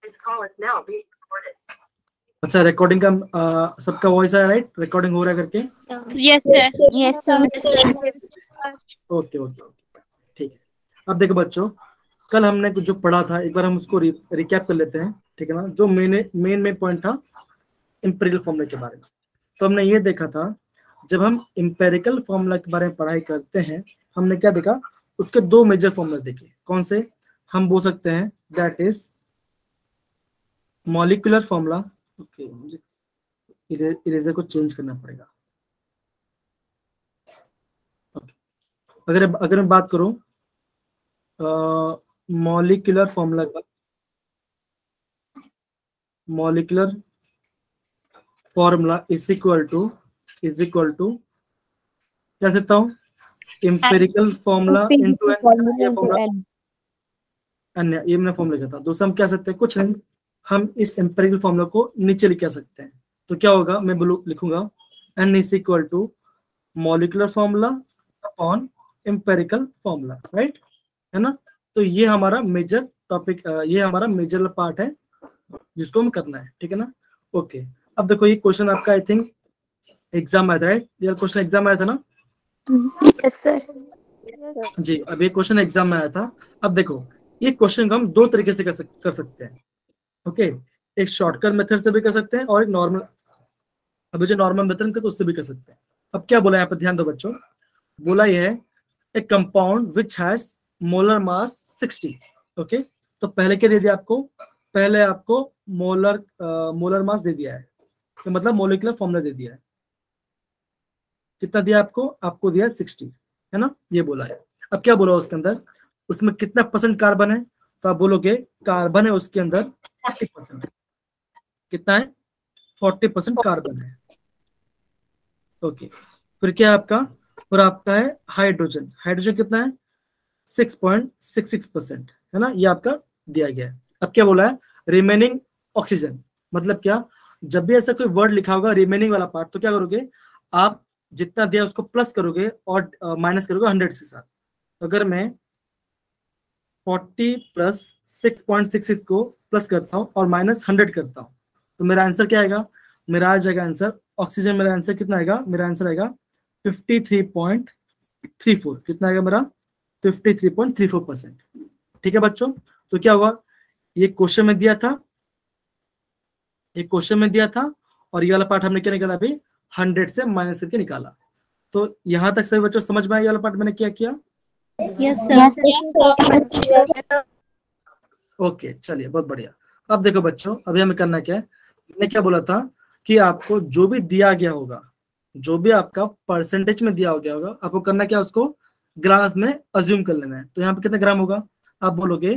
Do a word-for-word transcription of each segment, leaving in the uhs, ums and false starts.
अच्छा, रिकॉर्डिंग का uh, सबका वॉइस आया, राइट? रिकॉर्डिंग हो रहा है करके? Yes sir. Yes sir. Okay okay okay, ठीक है। अब देखो बच्चों, कल हमने जो पढ़ा था एक बार हम उसको रि, रिकैप कर लेते हैं, ठीक है ना? जो मेन मेन में पॉइंट था इंपेरिकल फॉर्मूला के बारे में। तो हमने ये देखा था, जब हम इंपेरिकल फॉर्मूला के बारे में पढ़ाई करते हैं, हमने क्या देखा? उसके दो मेजर फॉर्मूला देखे। कौन से? हम बोल सकते हैं that is molecular formula. Okay, मुझे इरेजर को चेंज करना पड़ेगा। okay. अगर अगर मैं बात करूं मॉलिक्यूलर फॉर्मूला का, molecular formula is equal to is equal to क्या कहता हूं? Empirical formula into n formula, अन्य ये मैंने फॉर्मूला लिखा था। दोस्तों हम क्या सकते हैं? कुछ नहीं, हम इस इंपेरिकल फॉर्मूला को नीचे लिख सकते हैं। तो क्या होगा? मैं लिखूंगा n is equal to molecular formula upon empirical formula, right? है ना? तो ये हमारा मेजर टॉपिक, ये हमारा मेजर पार्ट है जिसको हम करना है, ठीक है ना? ओके, अब देखो ये क्वेश्चन आपका आई थिंक एग्जाम आया था, राइट? ये क्वेश्चन एग्जाम आया था ना? यस सर जी, अब ये क्वेश्चन एग्जाम में आया था। अब देखो, ये क्वेश्चन को हम दो तरीके से कर, सक, कर सकते हैं। ओके, एक शॉर्टकट मेथड से भी कर सकते हैं और एक नॉर्मल, अभी जो नॉर्मल मेथड है तो उससे भी कर सकते हैं। अब क्या बोला यहाँ पर, ध्यान दो बच्चों। बोला ये है a compound which has molar mass sixty. Okay, तो पहले क्या दे दिया आपको? पहले आपको मोलर मोलर मास दे दिया है, तो मतलब मोलिकुलर फॉर्मूला दे दिया है। कितना दिया आपको? आपको दिया सिक्सटी, है ना? ये बोला है। अब क्या बोला उसके अंदर? उसमें कितना परसेंट कार्बन है? तो आप बोलोगे कार्बन है उसके अंदर फोर्टी परसेंट। कितना है? फोर्टी परसेंट कार्बन है। ओके, फिर क्या है आपका? और आपका है हाइड्रोजन। हाइड्रोजन कितना है? Six point six six percent, है ना? ये आपका दिया गया है। अब क्या बोला है? Remaining oxygen. मतलब क्या? जब भी ऐसा कोई वर्ड लिखा होगा रिमेनिंग वाला पार्ट, तो क्या करोगे आप? जितना दिया उसको प्लस करोगे और माइनस करोगे हंड्रेड के साथ। अगर मैं forty plus six point six six को प्लस करता हूँ और माइनस हंड्रेड करता हूँ, तो मेरा आंसर क्या आएगा? मेरा आ जाएगा आंसर ऑक्सीजन। मेरा आंसर कितना आएगा? मेरा आंसर आएगा fifty three point three four. कितना आएगा मेरा? Fifty three point three four percent. ठीक है बच्चों, तो क्या हुआ? ये क्वेश्चन में दिया था, ये क्वेश्चन में दिया था, और ये वाला पार्ट हमने क्या निकाला? अभी हंड्रेड से माइनस करके निकाला। तो यहां तक सभी बच्चों समझ में आया? ये वाला पार्ट मैंने क्या किया? Yes sir. ओके, चलिए, बहुत बढ़िया। अब देखो बच्चों, अभी हमें करना क्या है? मैंने क्या बोला था कि आपको जो भी दिया गया होगा, जो भी आपका परसेंटेज में दिया गया होगा, आपको करना क्या? उसको ग्राम्स में अज्यूम कर लेना है। तो यहाँ पे कितना ग्राम होगा? आप बोलोगे,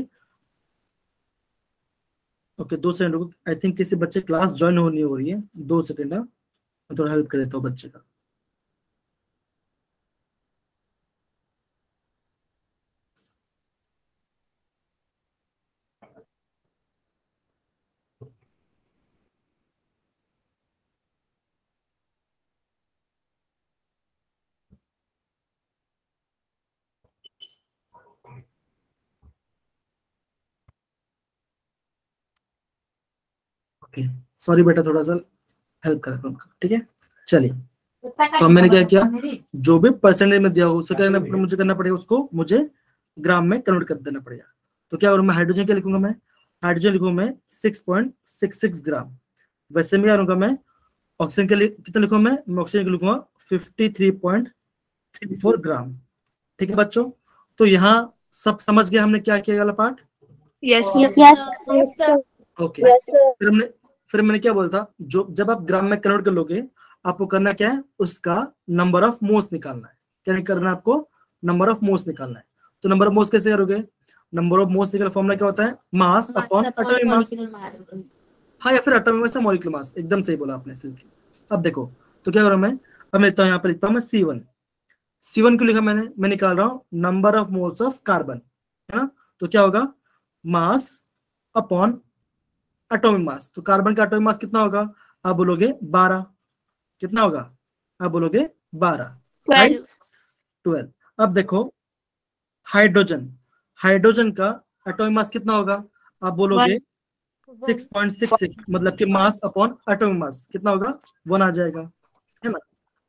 ओके दो सेकंड रुको, आई थिंक किसी बच्चे क्लास ज्वाइन होनी हो रही है। दो सेकंड, मैं थोड़ा हेल्प कर देता हूँ बच्चे का। ओके, सॉरी बेटा, थोड़ा सा हेल्प कर उनका, ठीक है? चलिए, तो मैंने क्या किया? जो भी परसेंटेज में दिया हो उससे क्या मुझे करना पड़ेगा? उसको मुझे ग्राम में कन्वर्ट कर देना पड़ेगा। तो क्या करूँ मैं? हाइड्रोजन क्या लिखूंगा मैं? हाइड्रोजन लिखूंगा मैं six point six six gram. वैसे में क्या करूंगा मैं? ऑक्सीजन के लिए कितना लिखूंगा मैं? मैं ऑक्सीजन के लिखूंगा fifty three point three four gram. ठीक है बच्चों, तो यहाँ सब समझ गए हमने क्या किया वाला पार्ट? यस यस ओके, फिर हमने फिर मैंने क्या बोला था? जो जब आप ग्राम में कन्वर्ट कर लोगे, आपको करना क्या है? उसका नंबर ऑफ मोल्स निकालना है। क्या करना है आपको? नंबर ऑफ मोल्स निकालना है। तो नंबर ऑफ मोल्स कैसे करोगे? नंबर ऑफ मोल्स निकालने का फॉर्मूला क्या होता है? Mass upon atomic mass. हाँ, या फिर एटॉमिक मास या मॉलिक्यूलर मास। एकदम सही बोला आपने सिर्फ। अब देखो, तो क्या करूँ मैं? अब मैं लिखता हूँ, यहाँ पर लिखता हूँ मैं सी वन। सी वन क्यों लिखा मैंने? मैं निकाल रहा हूँ number of moles of carbon, है ना? तो क्या होगा? Mass upon atomic mass. तो कार्बन का एटॉमिक मास कितना होगा? आप बोलोगे बारह। कितना होगा? आप बोलोगे बारह, राइट? ट्वेल्व। अब देखो हाइड्रोजन, हाइड्रोजन का एटॉमिक मास कितना होगा? आप बोलोगे सिक्स पॉइंट सिक्स सिक्स मतलब कि मास अपॉन एटॉमिक मास कितना होगा, वन आ जाएगा, है ना।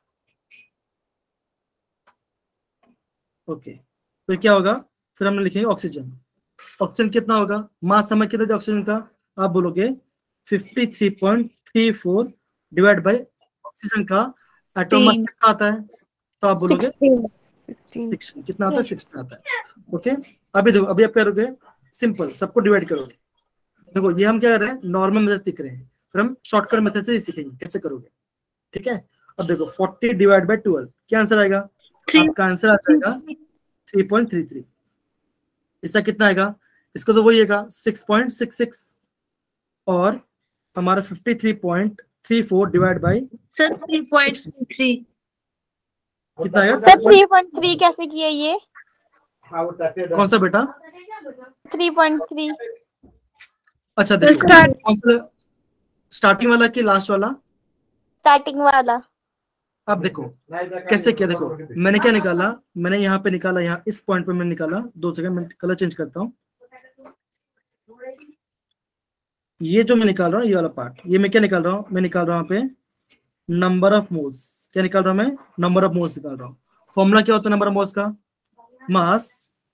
ओके, तो क्या होगा, फिर हम लिखेंगे ऑक्सीजन। ऑक्सीजन कितना होगा, मास हमें कितना दिया ऑक्सीजन का, आप बोलोगे fifty three point three four divide by oxygen का एटॉमिक मास कितना आता है, तो आप बोलोगे सिक्सटीन। कितना आता है, सिक्सटीन आता है। ओके, अभी देखो, अभी आप करोगे सिंपल, सबको डिवाइड करोगे। देखो ये हम क्या कर रहे हैं, नॉर्मल मेथड सीख रहे हैं, फिर हम शॉर्टकट मेथड से ही सीखेंगे कैसे करोगे, ठीक है। अब देखो फोर्टी डिवाइड बाय ट्वेल्व क्या आंसर आएगा, आपका आंसर आ जाएगा थ्री पॉइंट थ्री थ्री। इसका कितना आएगा, इसको तो वही आएगा सिक्स पॉइंट सिक्स सिक्स, और हमारा fifty three point three four divide by sir three point three कितना आएगा, सर थ्री पॉइंट थ्री कैसे किया ये? कौन सा बेटा, थ्री पॉइंट थ्री। अच्छा देखो कौन सा, स्टार्टिंग वाला कि लास्ट वाला, स्टार्टिंग वाला। अब देखो कैसे किया, देखो मैंने क्या निकाला, मैंने यहाँ पे निकाला, यहाँ इस पॉइंट पे मैंने निकाला, दो सेकंड मैं कलर चेंज करता हूँ। ये जो मैं निकाल रहा हूँ ये वाला पार्ट, ये मैं क्या निकाल रहा हूँ, मैं निकाल रहा हूँ यहाँ पे नंबर ऑफ मोल्स, क्या निकाल रहा हूँ मैं, नंबर ऑफ मोल्स निकाल रहा हूँ। फॉर्मूला क्या होता है नंबर ऑफ मोल्स का, मास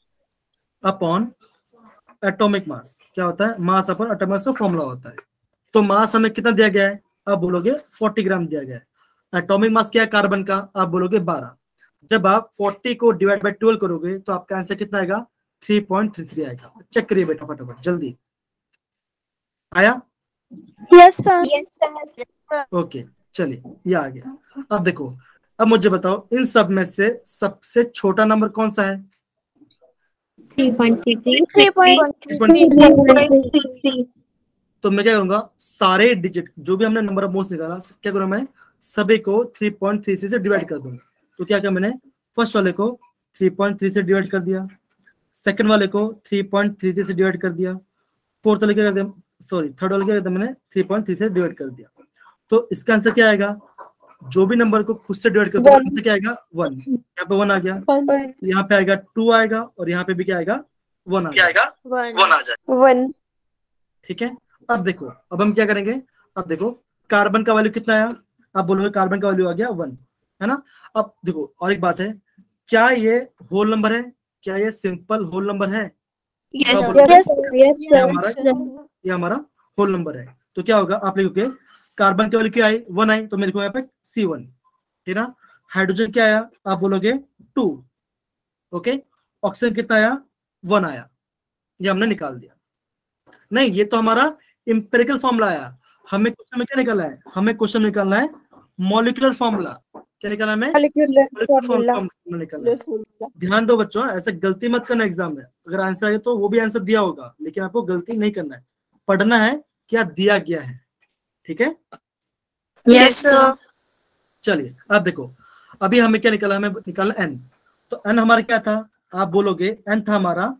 अपॉन एटॉमिक मास, क्या होता है, मास अपॉन एटॉमिक मास का फॉर्मूला होता है। तो मास हमें कितना दिया गया है, आप बोलोगे फोर्टी ग्राम दिया गया है। एटॉमिक मास क्या है कार्बन का, आप बोलोगे बारह। जब आप फोर्टी को डिवाइड बाय ट्वेल्व करोगे तो आपका आंसर कितना आएगा, थ्री पॉइंट थ्री थ्री आएगा। चेक करिए बेटा फटाफट जल्दी, आया, yes sir. Yes, sir. Okay चलिए ये आ गया। अब देखो, अब मुझे बताओ इन सब में से सबसे छोटा नंबर कौन सा है, three point three three. Three point three तो मैं क्या करूंगा, सारे डिजिट जो भी हमने नंबर ऑफ मोल्स निकाला क्या करूंगा, मैं सभी को थ्री पॉइंट थ्री थ्री से डिवाइड कर दूंगा। तो क्या किया मैंने, फर्स्ट वाले को थ्री पॉइंट थ्री से डिवाइड कर दिया, सेकंड वाले को थ्री पॉइंट थ्री थ्री से डिवाइड कर दिया, फोर्थ वाले क्या कर दिया, सॉरी थर्ड वाले क्या कर दिया मैंने, थ्री पॉइंट थ्री से डिवाइड कर दिया। तो इसका आंसर क्या आएगा, जो भी नंबर को खुद से डिवाइड कर दो आंसर क्या आएगा, वन। यहाँ पे वन आ गया, यहाँ पे आएगा टू आएगा, और यहाँ पे भी क्या आएगा, वन आ जाएगा, वन आ जाएगा, वन। ठीक है। अब देखो, अब हम क्या करेंगे, अब देखो कार्बन का वैल्यू कितना आया, आप बोलोगे कार्बन का वैल्यू आ गया वन, है ना। अब देखो और एक बात है, क्या ये होल नंबर है, क्या ये सिंपल होल नंबर है, यस तो आप बोलोगे, Yes, ये sir. हमारा ये हमारा होल नंबर है। तो क्या होगा, आप लिखोगे कार्बन की वैल्यू क्या आई, वन आई, तो मैं लिखूंगा यहाँ पे सी वन, ठीक है ना। हाइड्रोजन क्या आया, आप बोलोगे टू, ओके। ऑक्सीजन कितना आया, वन आया, ये हमने निकाल दिया। नहीं, ये तो हमारा इंपेरिकल फॉर्मूला आया, हमें क्वेश्चन में क्या निकालना है, हमें क्वेश्चन निकालना है मॉलिक्यूलर फॉर्मूला। क्या निकालना है हमें, मॉलिक्यूलर फॉर्मूला निकालना है। ध्यान दो बच्चों, ऐसे गलती मत करना एग्जाम में, अगर आंसर आए तो वो भी आंसर दिया होगा, लेकिन आपको गलती नहीं करना है, पढ़ना है क्या दिया गया है, ठीक है। Yes, sir. चलिए अब देखो, अभी हमें क्या निकाला, हमें निकालना एन। तो एन हमारा क्या था, आप बोलोगे एन था हमारा,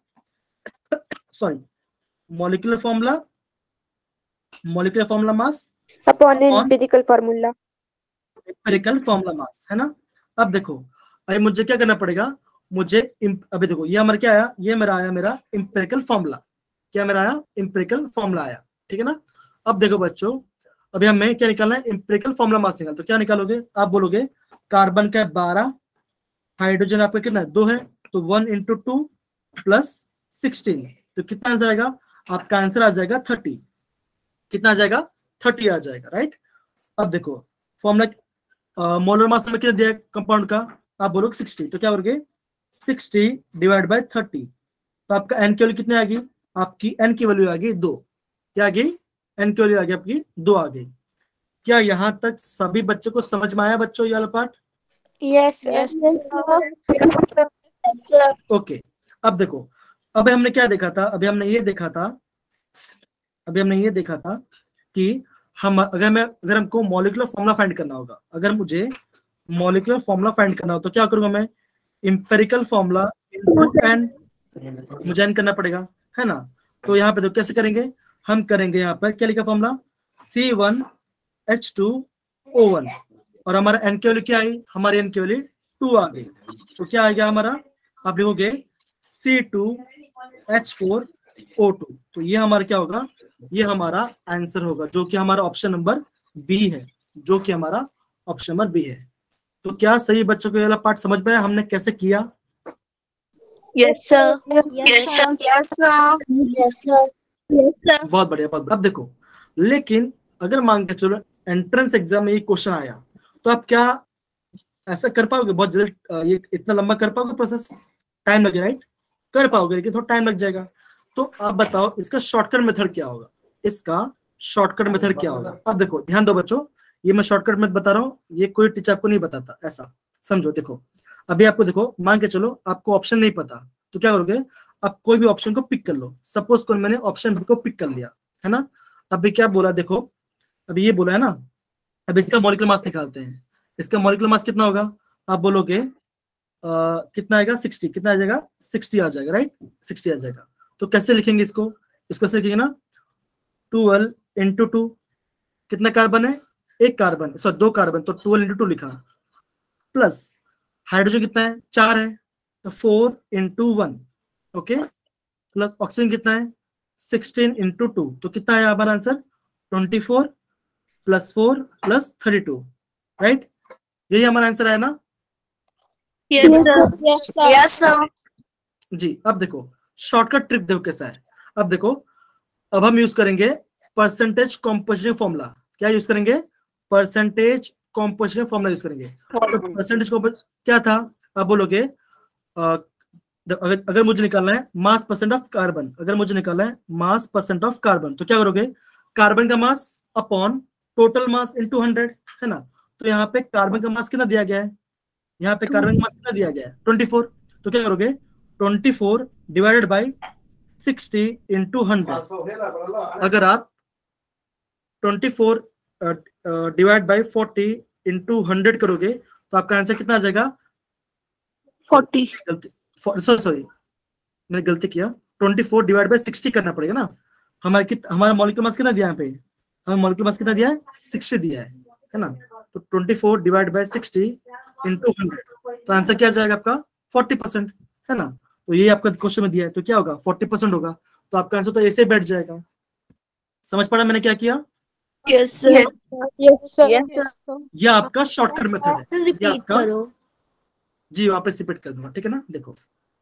sorry molecular formula, molecular formula mass upon On- empirical formula. Empirical formula mass, है ना। अब देखो, अभी मुझे क्या करना पड़ेगा, मुझे इम- अभी देखो ये हमारा क्या आया, ये मेरा आया मेरा इंपेरिकल फॉर्मूला, क्या मेरा आया, इंपेरिकल फॉर्मूला आया, ठीक है ना। अब देखो बच्चों, अभी हमें क्या निकालना है, इंपेरिकल फॉर्मूला मास निकाल। तो क्या निकालोगे, आप बोलोगे कार्बन का बारह, हाइड्रोजन आपका कितना है, दो है, तो one into two plus sixteen, तो कितना आंसर आएगा, आपका आंसर आ जाएगा थर्टी। कितना आ जाएगा, थर्टी आ जाएगा, राइट। अब देखो फॉर्मूला, मोलर मास में कितना दिया कंपाउंड का, आप बोलोगे सिक्सटी, तो क्या बोलोगे सिक्सटी डिवाइड बाय थर्टी, तो आपका एन की वैल्यू कितनी आ गई, आपकी एन की वैल्यू आ गई दो, क्या आ गई, एन की वैल्यू आ गई आपकी दो आ गई। क्या यहाँ तक सभी बच्चों को समझ में आया बच्चों ये वाला part, yes yes. Yes, sir. Okay. अब देखो, अभी हमने क्या देखा था, अभी हमने ये देखा था, अभी हमने ये देखा था कि हम अगर मैं अगर हमको मॉलिक्यूलर फॉर्मूला फाइंड करना होगा, अगर मुझे मॉलिक्यूलर फॉर्मूला फाइंड करना हो तो क्या करूंगा मैं, इंपेरिकल फॉर्मूला इनटू एन, मुझे एन करना पड़ेगा, है ना। तो यहाँ पे तो कैसे करेंगे, हम करेंगे यहाँ पर क्या लिखा formula, C one H two O one, और हमारा एन की वैल्यू क्या आई, हमारी एन की वैल्यू टू आ गई, तो क्या आ गया हमारा, आप लिखोगे C two H four O two, तो ये हमारा क्या होगा, ये हमारा आंसर होगा, जो कि हमारा ऑप्शन नंबर बी है, जो कि हमारा ऑप्शन नंबर बी है। तो क्या सही बच्चों को ये वाला पार्ट समझ में आया हमने कैसे किया? Yes, sir. Yes, sir. Yes, sir. Yes, sir. Yes, sir. बहुत बढ़िया, बहुत बढ़िया। अब देखो, लेकिन अगर मान के चलो एंट्रेंस एग्जाम में ये क्वेश्चन आया, तो आप क्या ऐसा कर पाओगे? बहुत जल्दी अ, ये इतना लंबा कर पाओगे प्रोसेस? टाइम लगेगा, राइट? कर पाओगे, लेकिन थोड़ा टाइम लग जाएगा। तो आप बताओ इसका शॉर्टकट मेथड क्या होगा? इसका शॉर्टकट मेथड क्या होगा? अब देखो, ध्यान दो बच्चों, ये मैं शॉर्टकट मेथड बता रहा हूँ, ये कोई टीचर आपको नहीं बताता, ऐसा समझो। देखो अभी आपको, देखो मान के चलो आपको ऑप्शन नहीं पता, तो क्या करोगे? आप कोई भी ऑप्शन को पिक कर लो। सपोज को मैंने ऑप्शन बी को पिक कर लिया, है ना? अभी क्या बोला, देखो अभी ये बोला है ना, अब इसका मॉलिक्यूलर मास निकालते हैं। इसका मॉलिक्यूलर मास कितना होगा? आप बोलोगे Uh, कितना आएगा? सिक्सटी। कितना आ जाएगा? सिक्सटी आ जाएगा, राइट? सिक्सटी आ जाएगा। तो कैसे लिखेंगे इसको? इसको ऐसे लिखेंगे ना, ट्वेल्व इंटू टू, कितना कार्बन है? एक कार्बन, सॉरी दो कार्बन, तो ट्वेल्व इंटू टू लिखा, प्लस हाइड्रोजन कितना है? चार है, तो four into one, okay, plus oxygen कितना है? सिक्सटीन इंटू टू, तो कितना है हमारा answer? Twenty four plus four plus thirty two, right? यही हमारा आंसर है ना? Yes, sir. Yes, sir. Yes, sir. जी। अब देखो शॉर्टकट ट्रिक देखो कैसा है। अब देखो, अब हम यूज करेंगे परसेंटेज कॉम्पोजिशन फॉर्मूला। क्या यूज करेंगे? परसेंटेज कॉम्पोजिशन फॉर्मूला यूज करेंगे। तो परसेंटेज कॉम्पोजिशन क्या था? आप बोलोगे अ, अगर अगर मुझे निकालना है मास परसेंट ऑफ कार्बन, अगर मुझे निकालना है मास परसेंट ऑफ कार्बन, तो क्या करोगे? कार्बन का mass upon total mass into hundred, है ना? तो यहाँ पे कार्बन का मास कितना दिया गया है? यहाँ पे कार्बन का मास कितना दिया गया है? Twenty four. तो क्या करोगे? Twenty four divided by sixty into hundred. अगर आप twenty four divide by forty into hundred करोगे, तो आपका आंसर कितना आ जाएगा? Forty. गलती, सॉरी सॉरी मैंने गलती किया, twenty four divide by sixty करना पड़ेगा ना। हमारा कित हमारा मॉलिक्यूलर मास कितना दिया है? यहाँ पे हमें मॉलिक्यूलर मास कितना दिया है? सिक्सटी दिया है, है ना? तो twenty four divide by sixty into hundred, तो आंसर क्या जाएगा आपका? फोर्टी परसेंट, है ना? तो ये आपका क्वेश्चन में दिया है, तो क्या होगा? फोर्टी परसेंट होगा। तो आपका आंसर तो ऐसे बैठ जाएगा। समझ पड़ा मैंने क्या किया? Yes, sir. Yes, Yes, sir. Yes, sir. ये आपका शॉर्टकट मेथड है। ये repeat आपका, करो. जी वापस रिपीट कर दूंगा, ठीक है ना? देखो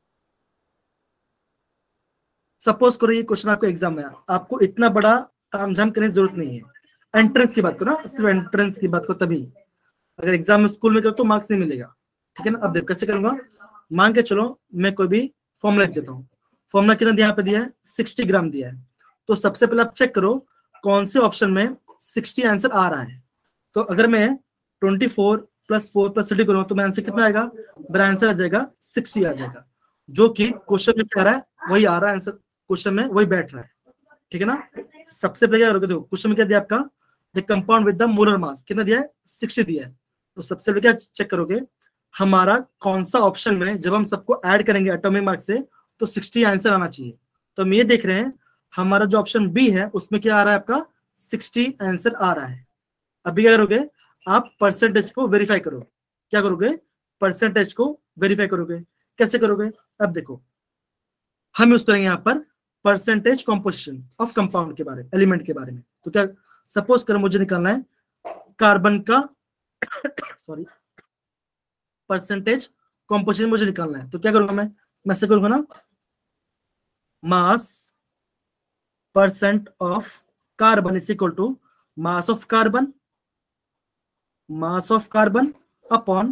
सपोज करो ये क्वेश्चन आपको एग्जाम में, आपको इतना बड़ा तामझाम करने की जरूरत नहीं है। एंट्रेंस की बात करो ना, सिर्फ एंट्रेंस की बात करो, तभी अगर एग्जाम में स्कूल में करो तो मार्क्स नहीं मिलेगा, ठीक है ना? अब देखो कैसे करूंगा। मान के चलो मैं कोई भी फॉर्मूला लिख देता हूँ। फॉर्मूला कितना यहाँ पे दिया है? सिक्सटी ग्राम दिया है। तो सबसे पहले आप चेक करो कौन से ऑप्शन में सिक्सटी आंसर आ रहा है। तो अगर मैं twenty four plus four plus thirty करूँ तो मेरा आंसर कितना आएगा? मेरा आंसर आ जाएगा सिक्सटी आ जाएगा, जो कि क्वेश्चन में क्या रहा है वही आ रहा है आंसर, क्वेश्चन में वही बैठ रहा है, ठीक है ना? सबसे पहले क्या करोगे? देखो क्वेश्चन में क्या दिया आपका? The compound with the molar mass कितना दिया है? सिक्सटी दिया है। तो सबसे पहले क्या चेक करोगे? हमारा कौन सा ऑप्शन में जब हम सबको ऐड करेंगे एटॉमिक मास से तो सिक्सटी आंसर आना चाहिए। तो हम ये देख रहे हैं हमारा जो ऑप्शन बी है उसमें क्या आ रहा है? आपका सिक्सटी आंसर आ रहा है। अभी क्या करोगे? आप परसेंटेज को वेरीफाई करो। क्या करोगे? परसेंटेज को वेरीफाई करोगे। कैसे करोगे? अब देखो हम यूज करेंगे यहाँ पर परसेंटेज कॉम्पोजिशन ऑफ कंपाउंड के बारे में, एलिमेंट के बारे में। तो क्या सपोज कर मुझे निकालना है कार्बन का सॉरी परसेंटेज कॉम्पोजिशन मुझे निकालना है। तो क्या करूंगा मैं? मैं ऐसे करूंगा ना, mass percent of carbon is equal to mass of carbon mass of carbon upon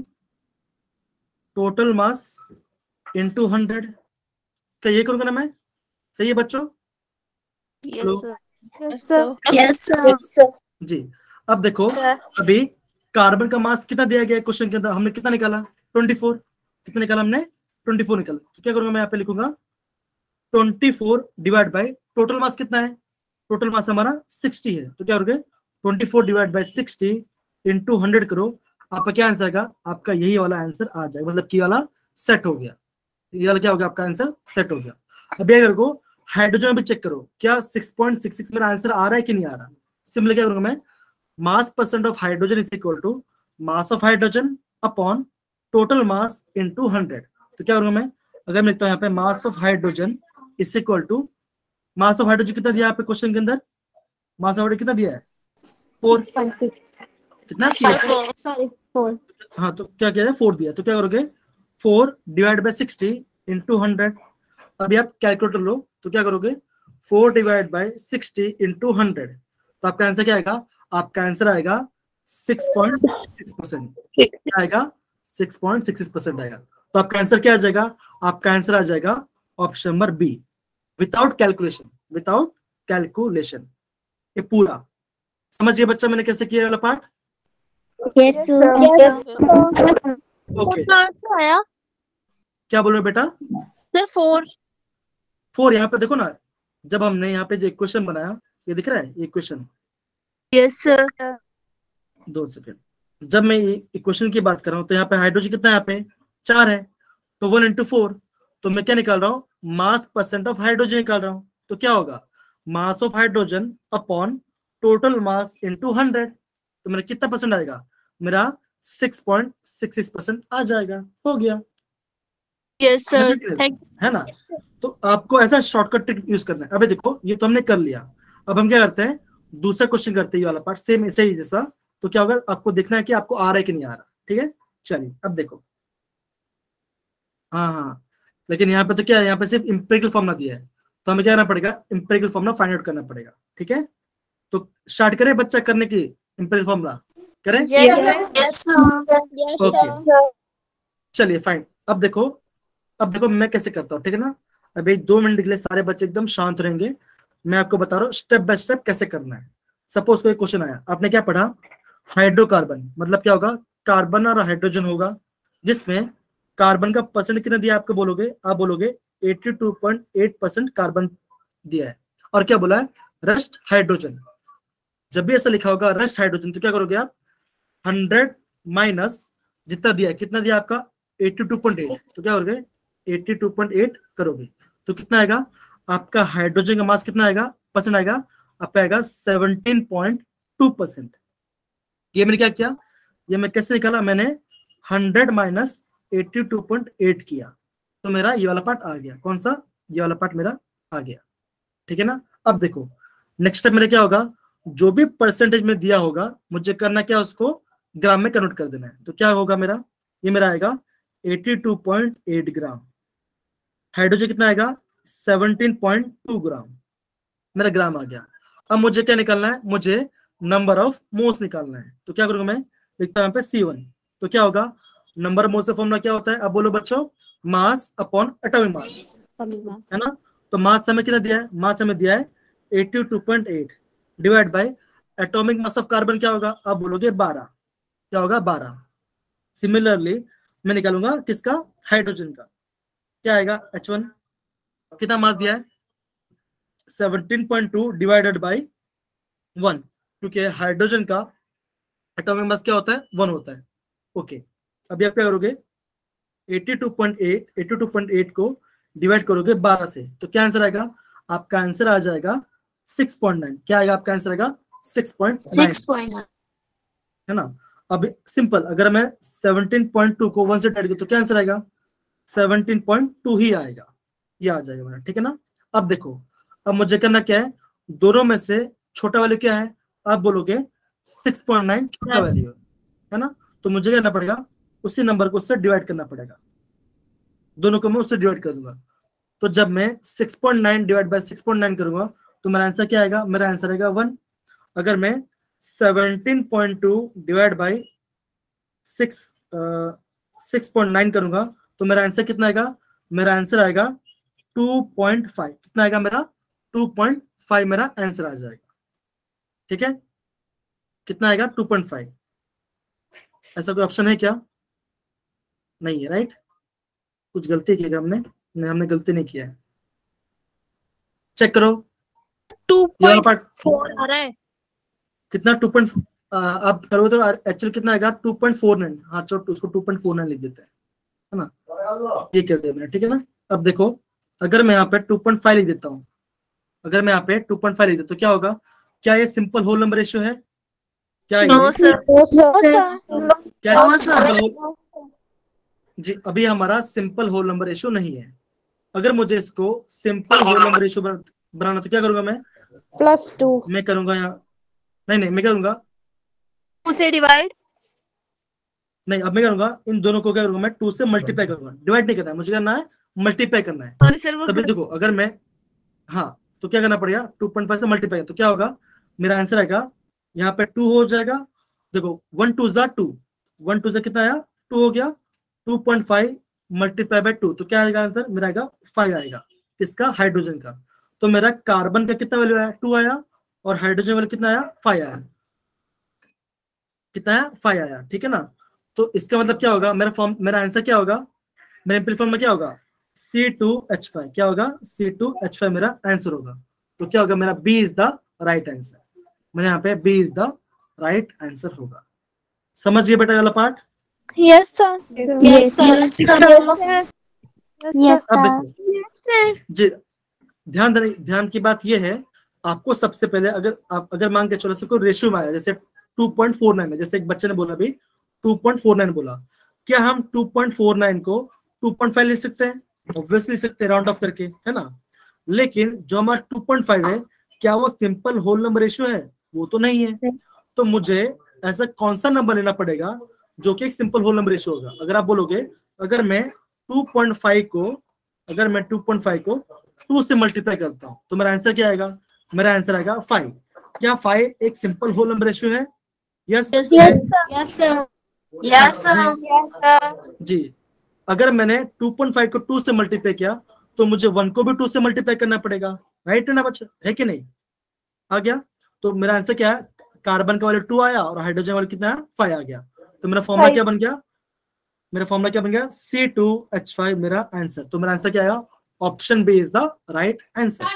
total mass into hundred. क्या ये करूंगा ना मैं? सही है बच्चों? Yes, sir. Yes, sir. Yes, sir. जी। अब देखो अभी कार्बन का मास कितना दिया गया है क्वेश्चन के अंदर? हमने कितना निकाला? Twenty four. कितना निकाला हमने? ट्वेंटी फोर निकाला। तो क्या करूंगा मैं? यहाँ पे लिखूंगा twenty four divide by total mass कितना है? टोटल मास हमारा सिक्सटी है। तो क्या करोगे? Twenty four divide by sixty into hundred करो, आपका क्या आंसर आएगा? आपका यही वाला आंसर आ जाएगा, मतलब की वाला सेट हो गया। ये वाला क्या हो गया? आपका आंसर सेट हो गया। अभी अगर को हाइड्रोजन भी चेक करो, क्या सिक्स पॉइंट सिक्स सिक्स मेरा आंसर आ रहा है कि नहीं आ रहा? सिंपल क्या करूंगा मैं? Mass percent of hydrogen is equal to mass of hydrogen upon total mass into hundred. तो क्या करूंगा मैं? अगर मैं लिखता हूं यहाँ पे mass of hydrogen is equal to mass of hydrogen कितना दिया यहाँ पे क्वेश्चन के अंदर? मास ऑफ कितना दिया है? फोर। कितना Four. Sorry, four. हाँ तो क्या किया है? फोर दिया, तो क्या करोगे? Four divide by sixty into hundred. अभी आप कैलकुलेटर लो, तो क्या करोगे? Four divide by sixty into hundred, तो आपका आंसर क्या आएगा? आपका आंसर आएगा सिक्स पॉइंट सिक्स परसेंट। क्या आएगा? Six point six six percent आएगा। तो आपका आंसर क्या आ जाएगा? आपका आंसर आ जाएगा option number B, without calculation. Without calculation. ये पूरा समझिए बच्चा मैंने कैसे किया वाला part. Yes, sir. Yes, sir. Okay, answer आया क्या बोल रहे हो बेटा? सर? फोर। फोर। यहाँ पे देखो ना, जब हमने यहाँ पे जो इक्वेशन बनाया, ये दिख रहा है इक्वेशन? Yes sir. दो सेकेंड, जब मैं इक्वेशन की बात कर रहा हूँ तो यहाँ पे हाइड्रोजन कितना है? यहाँ पे चार है, तो वन इंटू फोर, तो मैं क्या निकाल रहा हूँ? मास परसेंट ऑफ हाइड्रोजन निकाल रहा हूँ। तो क्या होगा? Mass of hydrogen upon total mass into hundred. तो मेरा कितना परसेंट आएगा? मेरा six point six six percent आ जाएगा। हो गया, यस सर, समझ थैंक है ना? तो आपको ऐसा शॉर्टकट ट्रिक यूज करना है। अबे देखो, ये तो हमने कर लिया, अब हम क्या करते हैं? दूसरा क्वेश्चन करते हैं, ये वाला पार्ट सेम ऐसे ही जैसा। तो क्या होगा? आपको देखना है कि आपको आ रहा है कि नहीं आ रहा। ठीक है, चलिए अब देखो। हाँ हाँ, लेकिन यहाँ पे तो क्या है? यहाँ पे सिर्फ इंपेरिकल फॉर्मूला दिया है, तो हमें क्या करना पड़ेगा? इंपेरिकल फॉर्मूला फाइंड आउट करना पड़ेगा। ठीक है, तो स्टार्ट करें बच्चा करने की इंपेरिकल फॉर्मूला? करें? Yes, sir. ओके, चलिए फाइन। अब देखो, अब देखो मैं कैसे करता हूँ। ठीक है ना? अभी दो मिनट के लिए सारे बच्चे एकदम शांत रहेंगे। मैं आपको बता रहा हूँ स्टेप बाय स्टेप कैसे करना है। सपोज कोई क्वेश्चन आया, आपने क्या पढ़ा? हाइड्रोकार्बन मतलब क्या होगा? कार्बन और हाइड्रोजन होगा, जिसमें कार्बन का परसेंट कितना दिया आपको बोलोगे? आप बोलोगे eighty two point eight percent carbon दिया है। और क्या बोला है? Rest hydrogen. जब भी ऐसा लिखा होगा रस्ट हाइड्रोजन, तो क्या करोगे आप? हंड्रेड माइनस जितना दिया है, कितना दिया आपका? एटी टू पॉइंट एट, तो क्या करोगे? एटी टू पॉइंट एट करोगे, तो कितना आएगा? आपका हाइड्रोजन का मास कितना आएगा? परसेंट आएगा आपका आएगा सेवनटीन पॉइंट टू परसेंट। ये मैंने क्या किया? ये मैं कैसे निकाला? मैंने hundred minus eighty two point eight किया, तो मेरा ये वाला पार्ट आ गया। कौन सा? ये वाला पार्ट मेरा आ गया। ठीक है ना? अब देखो नेक्स्ट स्टेप मेरा क्या होगा? जो भी परसेंटेज में दिया होगा, मुझे करना क्या? उसको ग्राम में कन्वर्ट कर देना है। तो क्या होगा मेरा? ये मेरा आएगा eighty two point eight gram. Hydrogen कितना आएगा? Seventeen point two gram. मेरा ग्राम आ गया। अब मुझे क्या निकालना है? मुझे नंबर ऑफ मोल्स निकालना है। तो क्या करूंगा मैं? लिखता हूं यहाँ पे सी वन। तो क्या होगा? नंबर ऑफ मोल्स का फॉर्मूला क्या होता है? अब बोलो बच्चों, मास अपॉन एटॉमिक मास, है ना? तो मास हमें कितना दिया है? मास हमें दिया है eighty two point eight divide by atomic mass of carbon क्या होगा? आप बोलोगे बारह। क्या होगा? बारह। सिमिलरली मैं निकालूंगा किसका? हाइड्रोजन का। क्या आएगा? H one. कितना मास दिया है? Seventeen point two divided by one, क्योंकि हाइड्रोजन का एटॉमिक मास क्या होता है? वन होता है। ओके, अभी आप क्या करोगे? Eighty two point eight eighty two point eight को डिवाइड करोगे बारह से, तो क्या आंसर आएगा? आपका आंसर आ जाएगा सिक्स पॉइंट नाइन। क्या आएगा आपका आंसर? आएगा six point nine, Six point nine. है ना? अब सिंपल, अगर मैं सेवनटीन पॉइंट टू को वन से डिवाइड करूं तो क्या आंसर आएगा? सेवनटीन पॉइंट टू ही आएगा। ये आ जाएगा मेरा। ठीक है ना? अब देखो, अब मुझे करना क्या है? दोनों में से छोटा वैल्यू क्या है? आप बोलोगे सिक्स पॉइंट नाइन छोटा वैल्यू है ना? तो मुझे क्या करना पड़ेगा? उसी नंबर को उससे डिवाइड करना पड़ेगा। दोनों को मैं उससे डिवाइड कर दूंगा। तो जब मैं six point nine divide by six point nine करूंगा तो मेरा आंसर क्या आएगा? मेरा आंसर आएगा वन। अगर मैं seventeen point two divide by six six point nine करूंगा तो मेरा आंसर कितना आएगा? मेरा आंसर आएगा टू पॉइंट फाइव। कितना आएगा मेरा? टू पॉइंट फाइव मेरा आंसर आ जाएगा। ठीक है, कितना आएगा? Two point five. ऐसा कोई ऑप्शन है क्या? नहीं है, राइट? कुछ गलती की क्या हमने? नहीं, हमने गलती नहीं किया है। चेक करो। टू ये वाला पॉइंट पार्ट फोर आ रहा है। कितना? टू पॉइंट आप करोगे तो एक्चुअल कितना आएगा? Two point four nine. हाँ चलो उसको टू पॉइंट फोर नाइन लिख देते हैं, है ना? ये कर दिया मैंने। ठीक है ना? अब देखो, अगर मैं यहाँ पे टू पॉइंट फाइव लिख देता हूँ, अगर मैं यहाँ पे टू पॉइंट फाइव लिख देता हूँ तो क्या होगा? क्या ये सिंपल होल नंबर रेशियो है? क्या ये? No sir. क्या No, sir. Simple whole? जी, अभी हमारा सिंपल होल नंबर रेशियो नहीं है। अगर मुझे इसको सिंपल होल नंबर रेशियो बनाना तो क्या करूंगा मैं? Plus two. मैं करूंगा यहाँ, नहीं नहीं मैं करूंगा, टू से डिवाइड। नहीं अब मैं करूंगा इन दोनों को क्या करूंगा, मैं टू से मल्टीप्लाई करूंगा, डिवाइड नहीं करना है मुझे, करना है मल्टीप्लाई करना है। सॉरी सर वो तभी देखो अगर मैं, हाँ तो क्या करना पड़ेगा, टू पॉइंट फाइव से मल्टीप्लाई, तो क्या होगा मेरा आंसर आएगा यहाँ पे टू हो जाएगा। देखो वन टू जा टू, वन टू जा कितना आया, टू हो गया, two point five multiply by two, तो क्या आएगा आंसर मेरा आएगा फाइव आएगा, किसका, हाइड्रोजन का। तो मेरा कार्बन का कितना वैल्यू आया, टू आया, और हाइड्रोजन वैल्यू कितना आया, फाइव आया, कितना आया, फाइव आया, ठीक है ना। तो इसका मतलब क्या होगा, मेरा फॉर्म, मेरा आंसर क्या होगा, मेरे एम्पल फॉर्म में क्या होगा, सी टू एच फाइव, क्या होगा, सी टू एच फाइव मेरा आंसर होगा। तो क्या होगा मेरा B is the right answer, मेरे यहाँ पे B is the right answer होगा। समझ गए बेटा ये वाला part. Yes sir. Yes sir. Yes, अब sir. देखो जी, ध्यान देने ध्यान की बात ये है, आपको सबसे पहले अगर आप अगर मान के चलो सबको रेशियो में आया, जैसे टू पॉइंट फोर नाइन है, जैसे एक बच्चे ने बोला भी टू पॉइंट फोर नाइन बोला, क्या हम टू पॉइंट फोर नाइन को टू पॉइंट फाइव लिख सकते हैं, ऑब्वियसली लिख सकते हैं राउंड ऑफ करके, है ना। लेकिन जो हमारा टू पॉइंट फाइव है, क्या वो सिंपल होल नंबर रेशियो है, वो तो नहीं है। तो मुझे ऐसा कौन सा नंबर लेना पड़ेगा जो कि एक सिंपल होल नंबर रेशियो होगा। अगर आप बोलोगे अगर मैं टू पॉइंट फाइव को अगर मैं टू पॉइंट फाइव को टू से मल्टीप्लाई करता हूं तो मेरा आंसर क्या आएगा, मेरा आंसर आएगा फाइव। क्या फाइव एक सिंपल होल नंबर रेशियो है? Yes yes sir. Yes sir. जी। अगर मैंने टू पॉइंट फाइव को टू से मल्टीप्लाई किया तो मुझे वन को भी टू से मल्टीप्लाई करना पड़ेगा, राइट है ना बच्चा, है कि नहीं, आ गया। तो मेरा आंसर क्या है, कार्बन का वैल्यू टू आया और हाइड्रोजन वाला कितना है, फाइव आ गया। तो मेरा फॉर्मूला क्या बन गया, मेरा फॉर्मूला क्या बन गया, सी टू एच फाइव मेरा आंसर। तो मेरा आंसर क्या आया, option B is the right answer.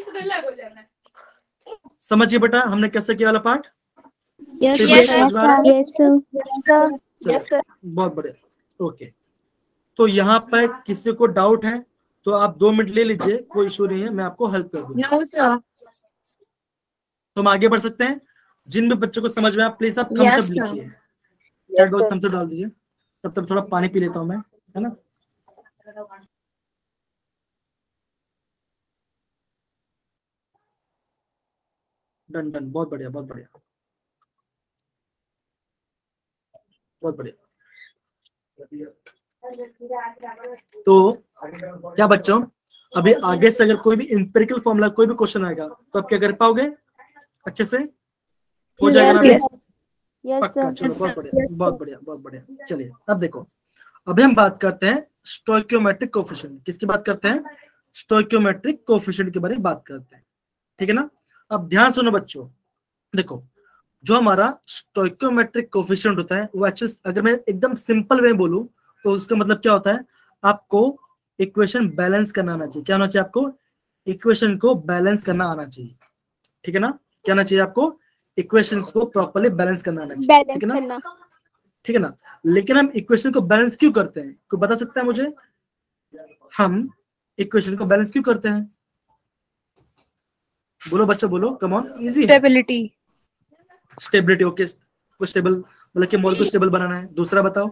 समझिए बेटा हमने कैसे किया वाला part. Yes Yes, sir. Yes sir. बहुत बढ़िया, ओके। तो यहाँ पर किसी को डाउट है तो आप दो मिनट ले लीजिए, कोई इशू नहीं है, मैं आपको हेल्प कर दूंगा। No sir. तो हम आगे बढ़ सकते हैं। जिन भी बच्चों को समझ में आप प्लीज आप थम्स Yes, अप sir. लिखिए, चैट बॉक्स थम्स अप डाल दीजिए। तब तक थोड़ा पानी पी लेता हूँ मैं, है ना। डन डन, बहुत बढ़िया बहुत बढ़िया बहुत बढ़िया। तो क्या बच्चों, अभी आगे से अगर कोई भी इंपेरिकल फॉर्मूला कोई भी क्वेश्चन आएगा तो आप क्या कर पाओगे, अच्छे से हो जाएगा ना? Yes, Yes, पक्का, sir. चलो Yes, बहुत sir. बढ़िया बहुत बढ़िया बहुत बढ़िया। चलिए अब देखो, अभी हम बात करते हैं स्टोइकियोमेट्रिक कोएफिशिएंट। किसकी बात करते हैं, स्टोइकियोमेट्रिक कोएफिशिएंट के बारे में बात करते हैं, ठीक है ना। अब ध्यान सुनो बच्चों, देखो जो हमारा स्टोइकियोमेट्रिक कोएफिशिएंट होता है वो एक्चुअली, अगर मैं एकदम सिंपल वे बोलूं तो उसका मतलब क्या होता है, आपको इक्वेशन बैलेंस करना आना चाहिए। क्या होना चाहिए आपको, इक्वेशन को बैलेंस करना आना चाहिए, ठीक है ना। क्या आना चाहिए आपको, इक्वेशंस को प्रॉपर्ली बैलेंस करना आना चाहिए, ठीक है ना, ठीक है ना। लेकिन हम इक्वेशन को बैलेंस क्यों करते हैं, कोई बता सकता है मुझे, हम इक्वेशन को बैलेंस क्यों करते हैं, बोलो बच्चों बोलो, कम ऑन, इजी है। स्टेबिलिटी। स्टेबिलिटी, ओके, को स्टेबल मतलब कि मॉल को स्टेबल बनाना है। दूसरा बताओ,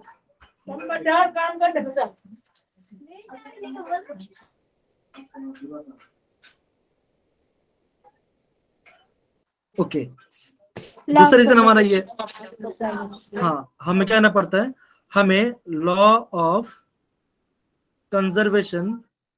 ओके दूसरा रीजन हमारा ये, हाँ हमें क्या करना पड़ता है, हमें law of conservation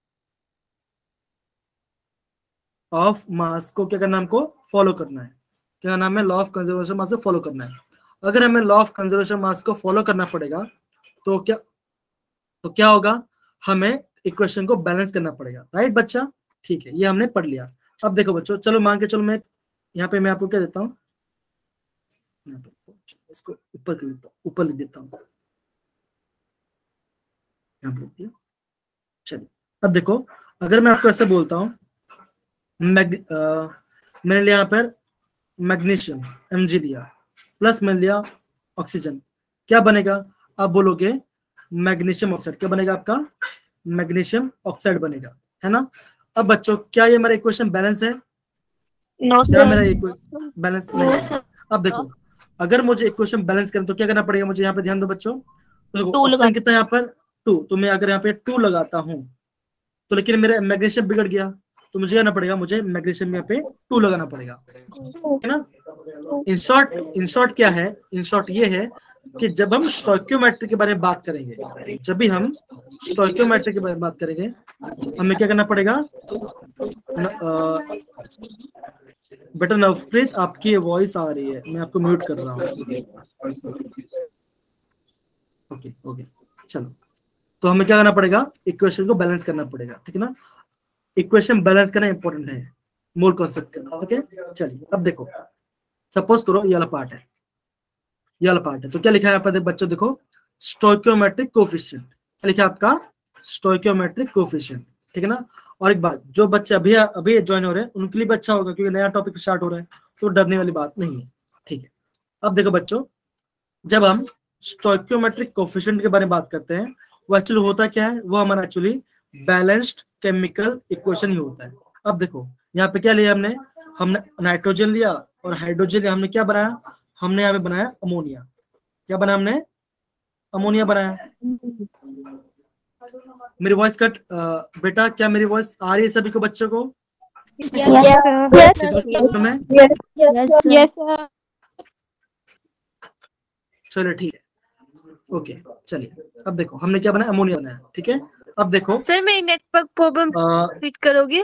of mass को क्या करना, हमको फॉलो करना है। क्या नाम है, लॉ ऑफ कंजर्वेशन मास को फॉलो करना है। अगर हमें लॉ ऑफ कंजर्वेशन मास को फॉलो करना पड़ेगा तो क्या तो क्या होगा, हमें इक्वेशन को बैलेंस करना पड़ेगा, राइट बच्चा, ठीक है, ये हमने पढ़ लिया। अब देखो बच्चों, चलो मान के चलो मैं यहाँ पे मैं आपको क्या देता हूँ, इसको ऊपर कर देता हूँ, ऊपर लिख देता हूँ, यहाँ पे लिख दिया। चलिए अब देखो, अगर मैं आपको ऐसे बोलता हूँ, मैग अ, मैंने लिया यहाँ पर मैग्नीशियम एम जी लिया, प्लस मैंने लिया ऑक्सीजन, क्या बनेगा, आप बोलोगे मैग्नीशियम ऑक्साइड, क्या बनेगा आपका, मैग्नीशियम ऑक्साइड बनेगा, है ना। अब बच्चों क्या ये मेरा इक्वेशन बैलेंस है, नो क्या सर। मेरा इक्वेशन बैलेंस नहीं है। अब देखो अगर मुझे इक्वेशन बैलेंस करना तो क्या करना पड़ेगा मुझे, यहाँ पे ध्यान दो बच्चों, तो देखो टू लगा- ऑप्शन कितना है यहाँ पर, टू, तो मैं अगर यहाँ पे टू लगाता हूँ तो लेकिन मेरा मैग्नीशियम बिगड़ गया, तो तो मुझे करना पड़ेगा, मुझे मैग्नीशियम यहाँ पे टू लगाना पड़ेगा, है ना। इन शॉर्ट इन शॉर्ट क्या है, इन शॉर्ट ये है कि जब हम स्टोइकियोमेट्री के बारे में बात करेंगे, जब भी हम स्टोइकियोमेट्री के बारे में बात करेंगे, हमें क्या करना पड़ेगा। बेटा नवप्रीत, आपकी वॉइस आ रही है, मैं आपको म्यूट कर रहा हूँ। ओके ओके चलो, तो हमें क्या करना पड़ेगा, इक्वेशन को बैलेंस करना पड़ेगा, ठीक है ना। इक्वेशन बैलेंस करना इंपॉर्टेंट है, मोल कॉन्सेप्ट करना। ओके चलिए, अब देखो सपोज करो ये वाला पार्ट है, ये वाला पार्ट है, तो क्या लिखा है यहाँ पर बच्चों, देखो स्टोइकियोमेट्रिक कोफिशिएंट, क्या लिखा है आपका, स्टोइकियोमेट्रिक कोफिशिएंट, ठीक है ना। और एक बात, जो बच्चे अभी अभी ज्वाइन हो रहे हैं उनके लिए भी अच्छा होगा, क्योंकि नया टॉपिक स्टार्ट हो रहा है, तो डरने वाली बात नहीं है, ठीक है। अब देखो बच्चों, जब हम स्टोइकियोमेट्रिक कोफिशिएंट के बारे में बात करते हैं, वो एक्चुअली होता क्या है, वो हमारा एक्चुअली बैलेंस्ड केमिकल इक्वेशन ही होता है। अब देखो यहाँ पे क्या लिया हमने, हमने नाइट्रोजन लिया और हाइड्रोजन लिया, हमने क्या बनाया, हमने यहाँ पे बनाया अमोनिया। क्या बनाया हमने, अमोनिया बनाया। मेरी वॉइस कट बेटा, क्या मेरी वॉइस आ रही है सभी को, बच्चों को? चलो ठीक है, ओके चलिए। अब देखो हमने क्या बनाया, अमोनिया बनाया, ठीक है। अब देखो सर मेरी नेटवर्क प्रॉब्लम रिपीट करोगे?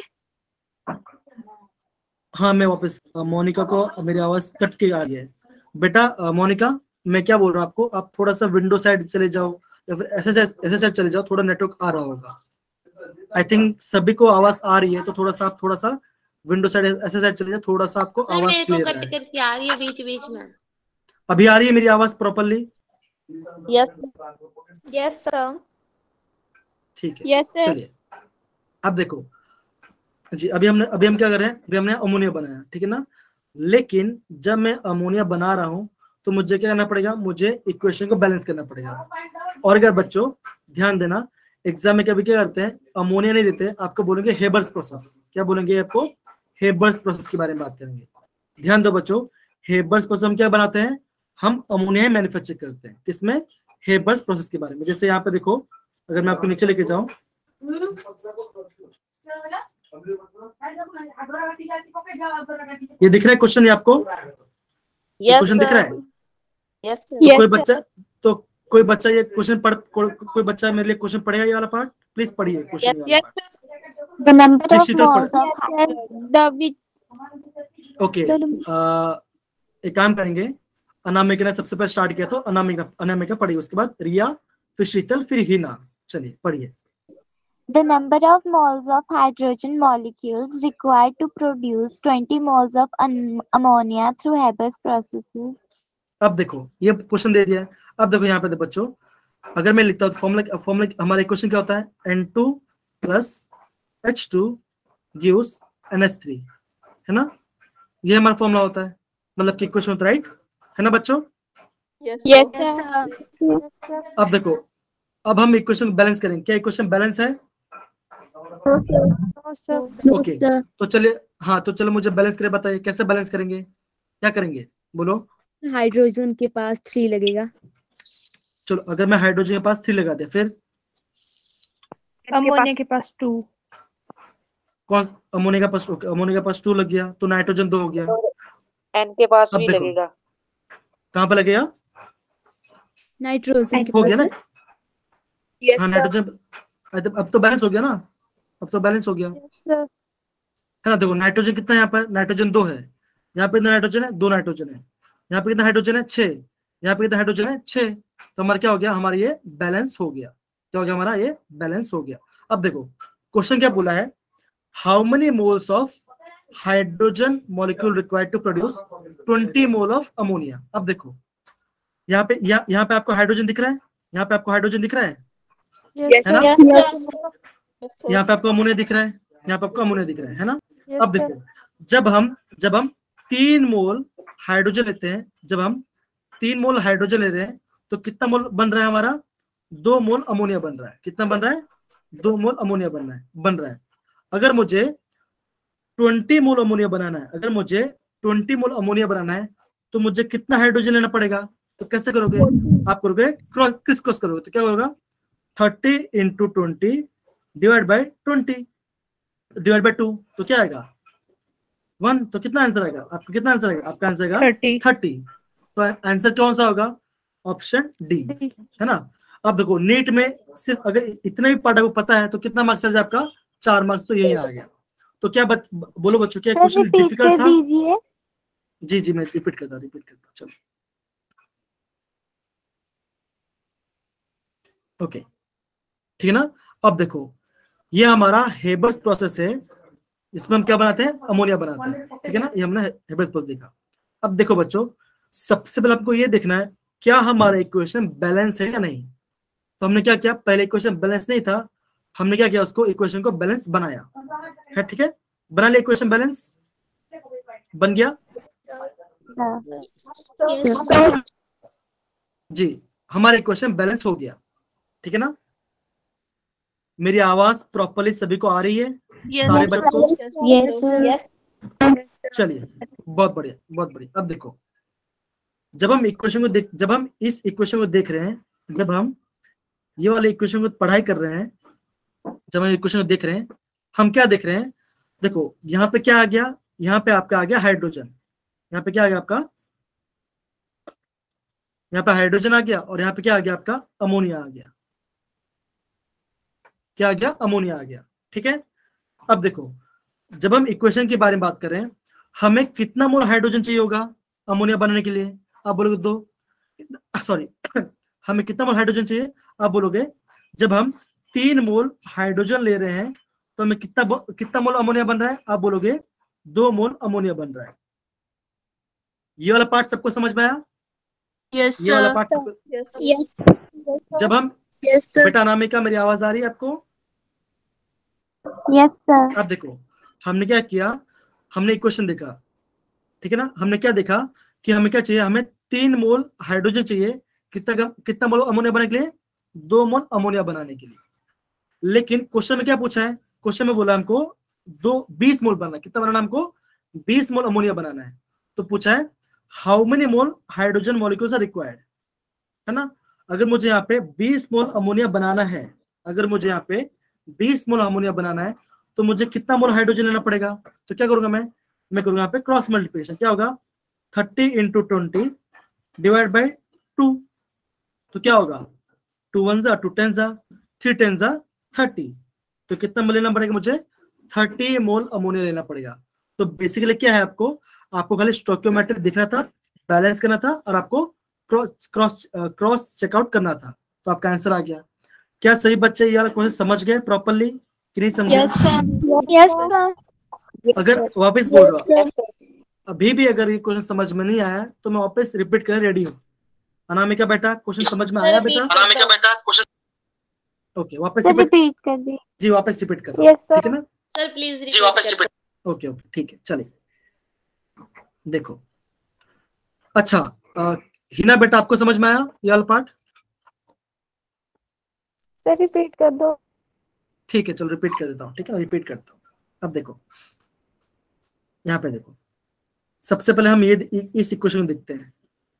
हाँ मैं वापस, मोनिका को मेरी आवाज कट के आ गई है। बेटा मोनिका, मैं क्या बोल रहा हूँ आपको, आप थोड़ा सा विंडो साइड चले जाओ या फिर ऐसे ऐसे साइड चले जाओ, थोड़ा नेटवर्क आ रहा होगा। आई थिंक सभी को आवाज आ रही है, तो थोड़ा सा आप थोड़ा सा विंडो साइड ऐसे साइड चले जाओ, थोड़ा सा आपको सर आवाज मेरे को क्लियर कट है। करके आ रही है बीच बीच में। अभी आ रही है मेरी आवाज प्रॉपरली? Yes Yes, sir. ठीक है यस सर। चलिए, अब देखो जी, अभी हमने अभी हम क्या कर रहे हैं, अभी हमने अमोनिया बनाया, ठीक है ना। लेकिन जब मैं अमोनिया बना रहा हूं तो मुझे क्या करना पड़ेगा, मुझे इक्वेशन को बैलेंस करना पड़ेगा। और अगर बच्चों ध्यान देना, एग्जाम में कभी क्या करते हैं, अमोनिया नहीं देते, आपको बोलेंगे हेबर्स प्रोसेस। क्या बोलेंगे आपको, हेबर्स प्रोसेस के बारे में बात करेंगे। ध्यान दो बच्चों, हेबर्स प्रोसेस हम क्या बनाते हैं, हम अमोनिया मैन्युफैक्चर करते हैं। किसमें, हेबर्स प्रोसेस के बारे में। जैसे यहाँ पे देखो, अगर मैं आपको नीचे लेके जाऊं, ये दिख रहा है क्वेश्चन, ये आपको क्वेश्चन दिख रहा है? यस तो कोई बच्चा तो कोई बच्चा ये क्वेश्चन पढ़ को, कोई बच्चा मेरे लिए क्वेश्चन पढ़ेगा, ये वाला पार्ट प्लीज पढ़िए question. Yes The number Please, of Sheetal, moles पढ़- of द ओके, एक काम करेंगे, अनामिका ने सबसे पहले स्टार्ट किया, तो अनामिका अनामिका पढ़िए, उसके बाद रिया, फिर शीतल, फिर हिना। चलिए पढ़िए। the number of moles of hydrogen molecules required to produce twenty moles of am- ammonia through Haber's processes. अब देखो ये क्वेश्चन दे दिया है। अब देखो यहाँ पे दे बच्चों, अगर मैं लिखता हूँ फॉर्मूला, फॉर्मूला हमारा क्वेश्चन क्या होता है, N two plus H two gives N H three, है ना। ये हमारा फॉर्मूला होता है, मतलब कि क्वेश्चन होता है, राइट, है ना बच्चों। Yes sir. अब देखो, अब हम इक्वेशन बैलेंस करेंगे। क्या इक्वेशन बैलेंस है? ओके तो चलिए, हाँ तो चलो मुझे बैलेंस करे बताइए, कैसे बैलेंस करेंगे, क्या करेंगे, बोलो। हाइड्रोजन के पास थ्री लगेगा। चलो अगर मैं हाइड्रोजन के पास थ्री लगा दिया, फिर अमोनिया के पास टू। कौन, अमोनिया का पास, ओके अमोनिया का पास टू लग गया, तो नाइट्रोजन दो हो गया। एन के पास अब भी देखो, लगेगा। कहाँ पे लगेगा, नाइट्रोजन के हो गया पास ना। हाँ नाइट्रोजन, अब तो बैलेंस हो गया ना, अब तो बैलेंस हो गया, है ना। देखो नाइट्रोजन कितना है यहाँ पर, नाइट्रोजन दो है, यहाँ पे कितना नाइट्रोजन है, दो नाइट्रोजन है, यहाँ पे कितना हाइड्रोजन है, छह, यहाँ पे कितना हाइड्रोजन है, छह। तो हमारा क्या हो गया, हमारा ये बैलेंस हो गया। क्या हो गया, हमारा ये बैलेंस हो गया। अब देखो क्वेश्चन क्या बोला है, how many moles of hydrogen molecule required to produce twenty mole of ammonia. अब देखो यहाँ पे, यहाँ यहाँ पे आपको हाइड्रोजन दिख रहा है, यहाँ पे आपको हाइड्रोजन दिख रहा है, है ना। यहाँ पे आपको अमोनिया दिख रहा है, यहाँ पे आपको अमोनिया दिख रहा है, है ना। अब देखो, जब हम जब हम तीन मोल हाइड्रोजन लेते हैं, जब हम तीन मोल हाइड्रोजन ले रहे हैं, तो कितना मोल बन रहा है हमारा, दो मोल अमोनिया बन रहा है। कितना बन रहा है, दो मोल अमोनिया बन रहा है बन रहा है अगर मुझे ट्वेंटी मोल अमोनिया बनाना है, अगर मुझे ट्वेंटी मोल अमोनिया बनाना है, तो मुझे कितना हाइड्रोजन लेना पड़ेगा। तो कैसे करोगे, आप करोगे क्रॉस, क्रिस क्रॉस करोगे, तो क्या होगा, thirty into twenty divide by twenty, divide by two तो क्या आएगा वन। तो कितना आंसर आएगा आपका, कितना आंसर आएगा आपका आंसर आएगा थर्टी। थर्टी। तो आंसर कौन सा होगा, ऑप्शन डी, है ना। अब देखो नीट में सिर्फ अगर इतना भी पार्ट आपको पता है तो कितना मार्क्स आ जाए आपका, चार मार्क्स तो यही आ गया। तो क्या बत, बोलो बच्चों क्या सर क्वेश्चन रिपीट डिफिकल्ट कर था? दीजिए। जी जी मैं रिपीट करता रिपीट करता चलो ओके ठीक है ना। अब देखो ये हमारा हेबर्स प्रोसेस है, इसमें हम क्या बनाते हैं, अमोनिया बनाते हैं, ठीक है ना। ये हमने हेबर्स प्रोसेस देखा। अब देखो बच्चों सबसे पहले आपको ये देखना है क्या हमारा इक्वेशन बैलेंस है या नहीं। तो हमने क्या किया, पहले इक्वेशन बैलेंस नहीं था, हमने क्या किया उसको इक्वेशन को बैलेंस बनाया है, ठीक है। बना लिया इक्वेशन बैलेंस, बन गया जी, हमारा इक्वेशन बैलेंस हो गया, ठीक है ना। मेरी आवाज प्रॉपर्ली सभी को आ रही है सारे बच्चों को? Yes sir. चलिए बहुत बढ़िया बहुत बढ़िया। अब देखो जब हम इक्वेशन को देख जब हम इस इक्वेशन को देख रहे हैं, जब हम ये वाले इक्वेशन को पढ़ाई कर रहे हैं, जब हम इक्वेशन को देख रहे हैं, हम क्या देख रहे हैं, देखो यहाँ पे क्या आ गया, यहाँ पे आपका आ गया हाइड्रोजन, यहाँ पे क्या आ गया आपका, यहाँ पे हाइड्रोजन आ गया और यहाँ पे क्या आ गया आपका, अमोनिया आ गया। क्या आ गया, अमोनिया आ गया, ठीक है। अब देखो जब हम इक्वेशन के बारे में बात कर रहे हैं, हमें कितना मोल हाइड्रोजन चाहिए होगा अमोनिया बनाने के लिए, आप बोलोगे दो, सॉरी हमें कितना मोल हाइड्रोजन चाहिए, आप बोलोगे जब हम तीन मोल हाइड्रोजन ले रहे हैं तो हमें कितना कितना मोल अमोनिया बन रहा है, आप बोलोगे दो मोल अमोनिया बन रहा है। ये वाला पार्ट सबको समझ में आया? यस ये वाला सर। पार्ट सबको, यस जब हम यस सर। बेटा अनामिका मेरी आवाज आ रही है आपको? Yes sir. अब देखो हमने क्या किया, हमने इक्वेशन देखा, ठीक है ना। हमने क्या देखा कि हमें क्या चाहिए, हमें तीन मोल हाइड्रोजन चाहिए, कितना कितना मोल अमोनिया बनाने के लिए, दो मोल अमोनिया बनाने के लिए। लेकिन क्वेश्चन में क्या पूछा है, क्वेश्चन में बोला हमको दो बीस मोल बनाना, कितना बनाना हमको, बीस मोल अमोनिया बनाना है। तो पूछा है how many mole hydrogen molecules are required, है ना। अगर मुझे यहाँ पे बीस मोल अमोनिया बनाना है, अगर मुझे यहाँ पे बीस मोल अमोनिया बनाना है तो मुझे कितना मोल हाइड्रोजन लेना पड़ेगा। तो क्या करूंगा मैं मैं करूंगा यहाँ पे क्रॉस मल्टीप्लिकेशन, क्या होगा thirty into twenty divide by two. तो क्या होगा टू वन जा टू टेन जा थ्री टेन जा थर्टी। तो कितना मोल लेना पड़ेगा मुझे, थर्टी मोल अमोनिया लेना पड़ेगा। तो बेसिकली क्या है, आपको आपको खाली स्टोइकियोमेट्रिक दिखना था, बैलेंस करना था और आपको क्रॉस क्रॉस क्रॉस चेकआउट करना था। तो आपका आंसर आ गया। क्या सही बच्चे ये वाला क्वेश्चन समझ गए प्रॉपर्ली कि नहीं समझे? Yes sir. Yes sir. अगर वापस बोल रहा हूँ, अभी भी अगर ये क्वेश्चन समझ में नहीं आया तो मैं वापस रिपीट करने रेडी हूँ। अनामिका बेटा क्वेश्चन समझ में आया बेटा? अनामिका बेटा क्वेश्चन ओके वापस सर रिपीट, रिपीट कर दी। जी वापस रिपीट कर रहा यस हूँ, ठीक सर। है ना। सर प्लीज जी वापस रिपीट। ओके ओके ठीक है चलिए। देखो अच्छा अ, हिना बेटा आपको समझ में आया ये वाला पार्ट? सर रिपीट कर दो। ठीक है चलो रिपीट कर देता हूँ, ठीक है रिपीट करता हूँ। अब देखो यहाँ पे देखो, सबसे पहले हम ये इस इक्वेशन को देखते हैं।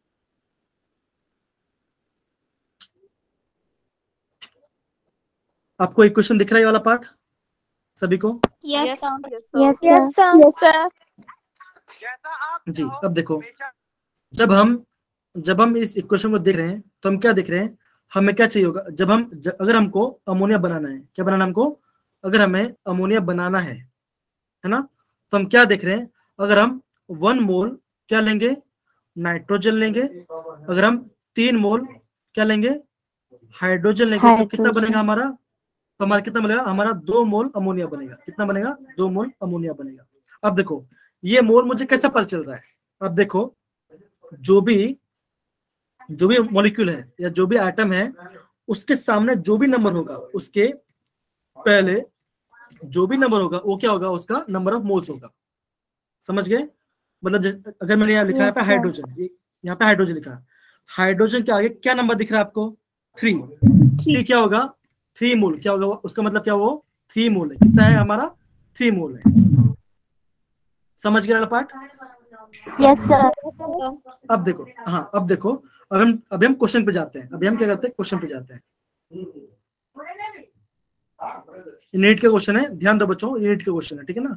आपको इक्वेशन दिख रहा है ये वाला पार्ट सभी को? Yes sir. Yes yes sir. Sir. जी अब देखो जब हम जब हम इस इक्वेशन को देख रहे हैं तो हम क्या देख रहे हैं, हमें क्या चाहिए होगा जब हम ज, अगर हमको अमोनिया बनाना है, क्या बनाना हमको, अगर हमें अमोनिया बनाना है है ना, तो हम क्या देख रहे हैं, अगर हम वन मोल क्या लेंगे, नाइट्रोजन लेंगे, अगर हम तीन मोल क्या लेंगे, हाइड्रोजन लेंगे, तो कितना बनेगा हमारा, तो हमारा कितना बनेगा, हमारा दो मोल अमोनिया बनेगा। कितना बनेगा, दो मोल अमोनिया बनेगा। अब देखो ये मोल मुझे कैसे पता चल रहा है, अब देखो जो भी जो भी मॉलिक्यूल है या जो भी एटम है उसके सामने जो भी नंबर होगा, उसके पहले जो भी नंबर होगा वो क्या होगा, उसका नंबर ऑफ मोल्स होगा। समझ गए? मतलब अगर मैंने यहाँ लिखा है yes, हाइड्रोजन, यहाँ पे हाइड्रोजन लिखा है, हाइड्रोजन के आगे क्या नंबर दिख रहा है आपको, थ्री। थ्री क्या होगा, थ्री मोल, क्या होगा उसका मतलब, क्या वो थ्री मोल है। कितना है हमारा, थ्री मोल है। समझ गया पार्ट? Yes sir. अब देखो, हाँ अब देखो, अब हम अभी हम क्वेश्चन पे जाते हैं। अभी हम क्या करते हैं, क्वेश्चन पे जाते हैं। यूनिट का क्वेश्चन है, ध्यान दो बच्चों, यूनिट का क्वेश्चन है, ठीक है ना।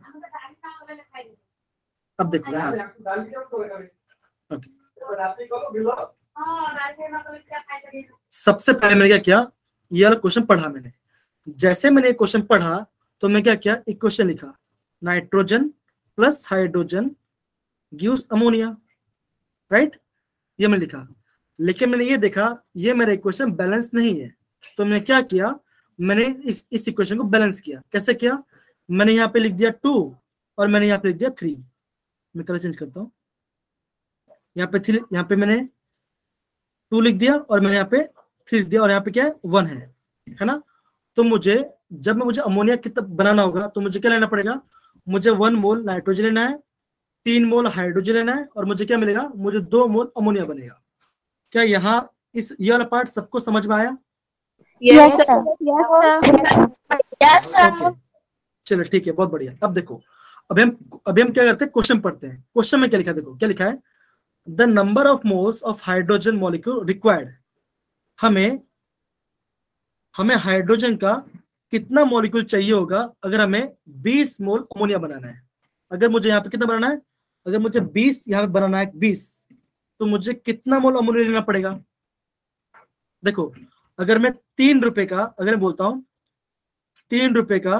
अब देखो okay. सबसे पहले मैंने क्या किया, ये वाला क्वेश्चन पढ़ा मैंने। जैसे मैंने क्वेश्चन पढ़ा तो मैं क्या किया, इक्वेशन लिखा, nitrogen plus hydrogen gives ammonia, right, ये मैंने लिखा। लेकिन मैंने ये देखा ये मेरा इक्वेशन बैलेंस नहीं है, तो मैंने क्या किया, मैंने इस इस इक्वेशन को बैलेंस किया। कैसे किया, मैंने यहाँ पे लिख दिया टू और मैंने यहाँ पे लिख दिया थ्री। मैं कलर चेंज करता हूँ, यहाँ पे थ्री, यहाँ पे मैंने टू लिख दिया और मैंने यहाँ पे थ्री लिख दिया और यहाँ पे क्या है, वन है, है ना। तो मुझे जब मैं मुझे अमोनिया कितना बनाना होगा तो मुझे क्या लेना पड़ेगा, मुझे वन मोल नाइट्रोजन लेना है, तीन मोल हाइड्रोजन लेना है और मुझे क्या मिलेगा, मुझे दो मोल अमोनिया बनेगा। क्या यहाँ इस ये वाला पार्ट सबको समझ में आया? Yes, sir. Yes, sir. Yes, sir. Okay, चलो ठीक है, बहुत बढ़िया। अब देखो, अभी हम अभी हम क्या करते हैं, क्वेश्चन पढ़ते हैं। क्वेश्चन में क्या लिखा है, देखो क्या लिखा है, the number of moles of hydrogen molecule required. हमें हमें हाइड्रोजन का कितना मॉलिक्यूल चाहिए होगा अगर हमें बीस मोल अमोनिया बनाना है। अगर मुझे यहाँ पे कितना बनाना है, अगर मुझे बीस यहाँ पे बनाना है बीस, तो मुझे कितना मोल अमोनिया लेना पड़ेगा। देखो, अगर मैं तीन रुपए का, अगर मैं बोलता हूं तीन रुपए का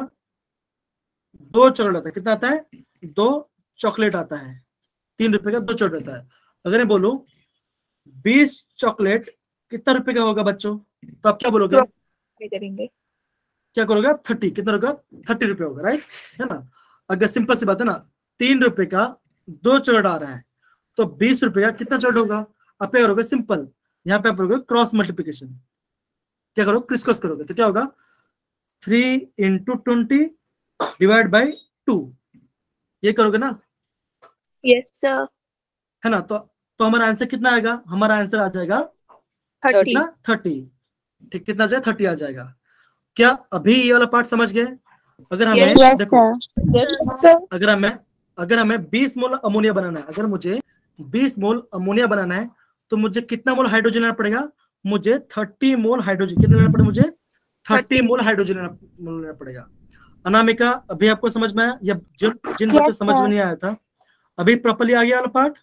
दो चॉकलेट आता है, कितना आता है, दो चॉकलेट आता है, तीन रुपए का दो चॉकलेट आता है। अगर मैं बोलूं बीस चॉकलेट कितना रुपए का होगा बच्चों, तो आप क्या बोलोगे, करेंगे क्या करोगे, थर्टी, कितना होगा, थर्टी रुपए होगा, राइट, है ना। अगर सिंपल सी बात है ना, तीन रुपए का दो चॉकलेट आ रहा है तो बीस रुपए का कितना चॉकलेट होगा। आप क्या करोगे, सिंपल यहाँ पे आप करोगे क्रॉस मल्टीप्लीकेशन, क्या करो, क्रिस क्रॉस करोगे, तो क्या होगा, three into twenty divide by two, ये करोगे ना। Yes sir. है ना, तो तो हमारा आंसर कितना आएगा, हमारा आंसर आ जाएगा थर्टी। कितना, थर्टी, ठीक, कितना आ जाएगा, थर्टी आ जाएगा। क्या अभी ये वाला पार्ट समझ गए? अगर हमें Yes, देखो, sir. Yes sir. अगर हमें अगर हमें बीस मोल अमोनिया बनाना है, अगर मुझे बीस मोल अमोनिया बनाना है तो मुझे कितना मोल हाइड्रोजन लेना पड़ेगा, मुझे थर्टी मोल हाइड्रोजन, कितना लेना पड़ेगा, मुझे थर्टी मोल हाइड्रोजन लेना पड़ेगा। अनामिका, अभी आपको समझ में आया, या जिन जिन बच्चों Yes, समझ में sir. नहीं आया था अभी प्रॉपर्ली आ गया वाला part?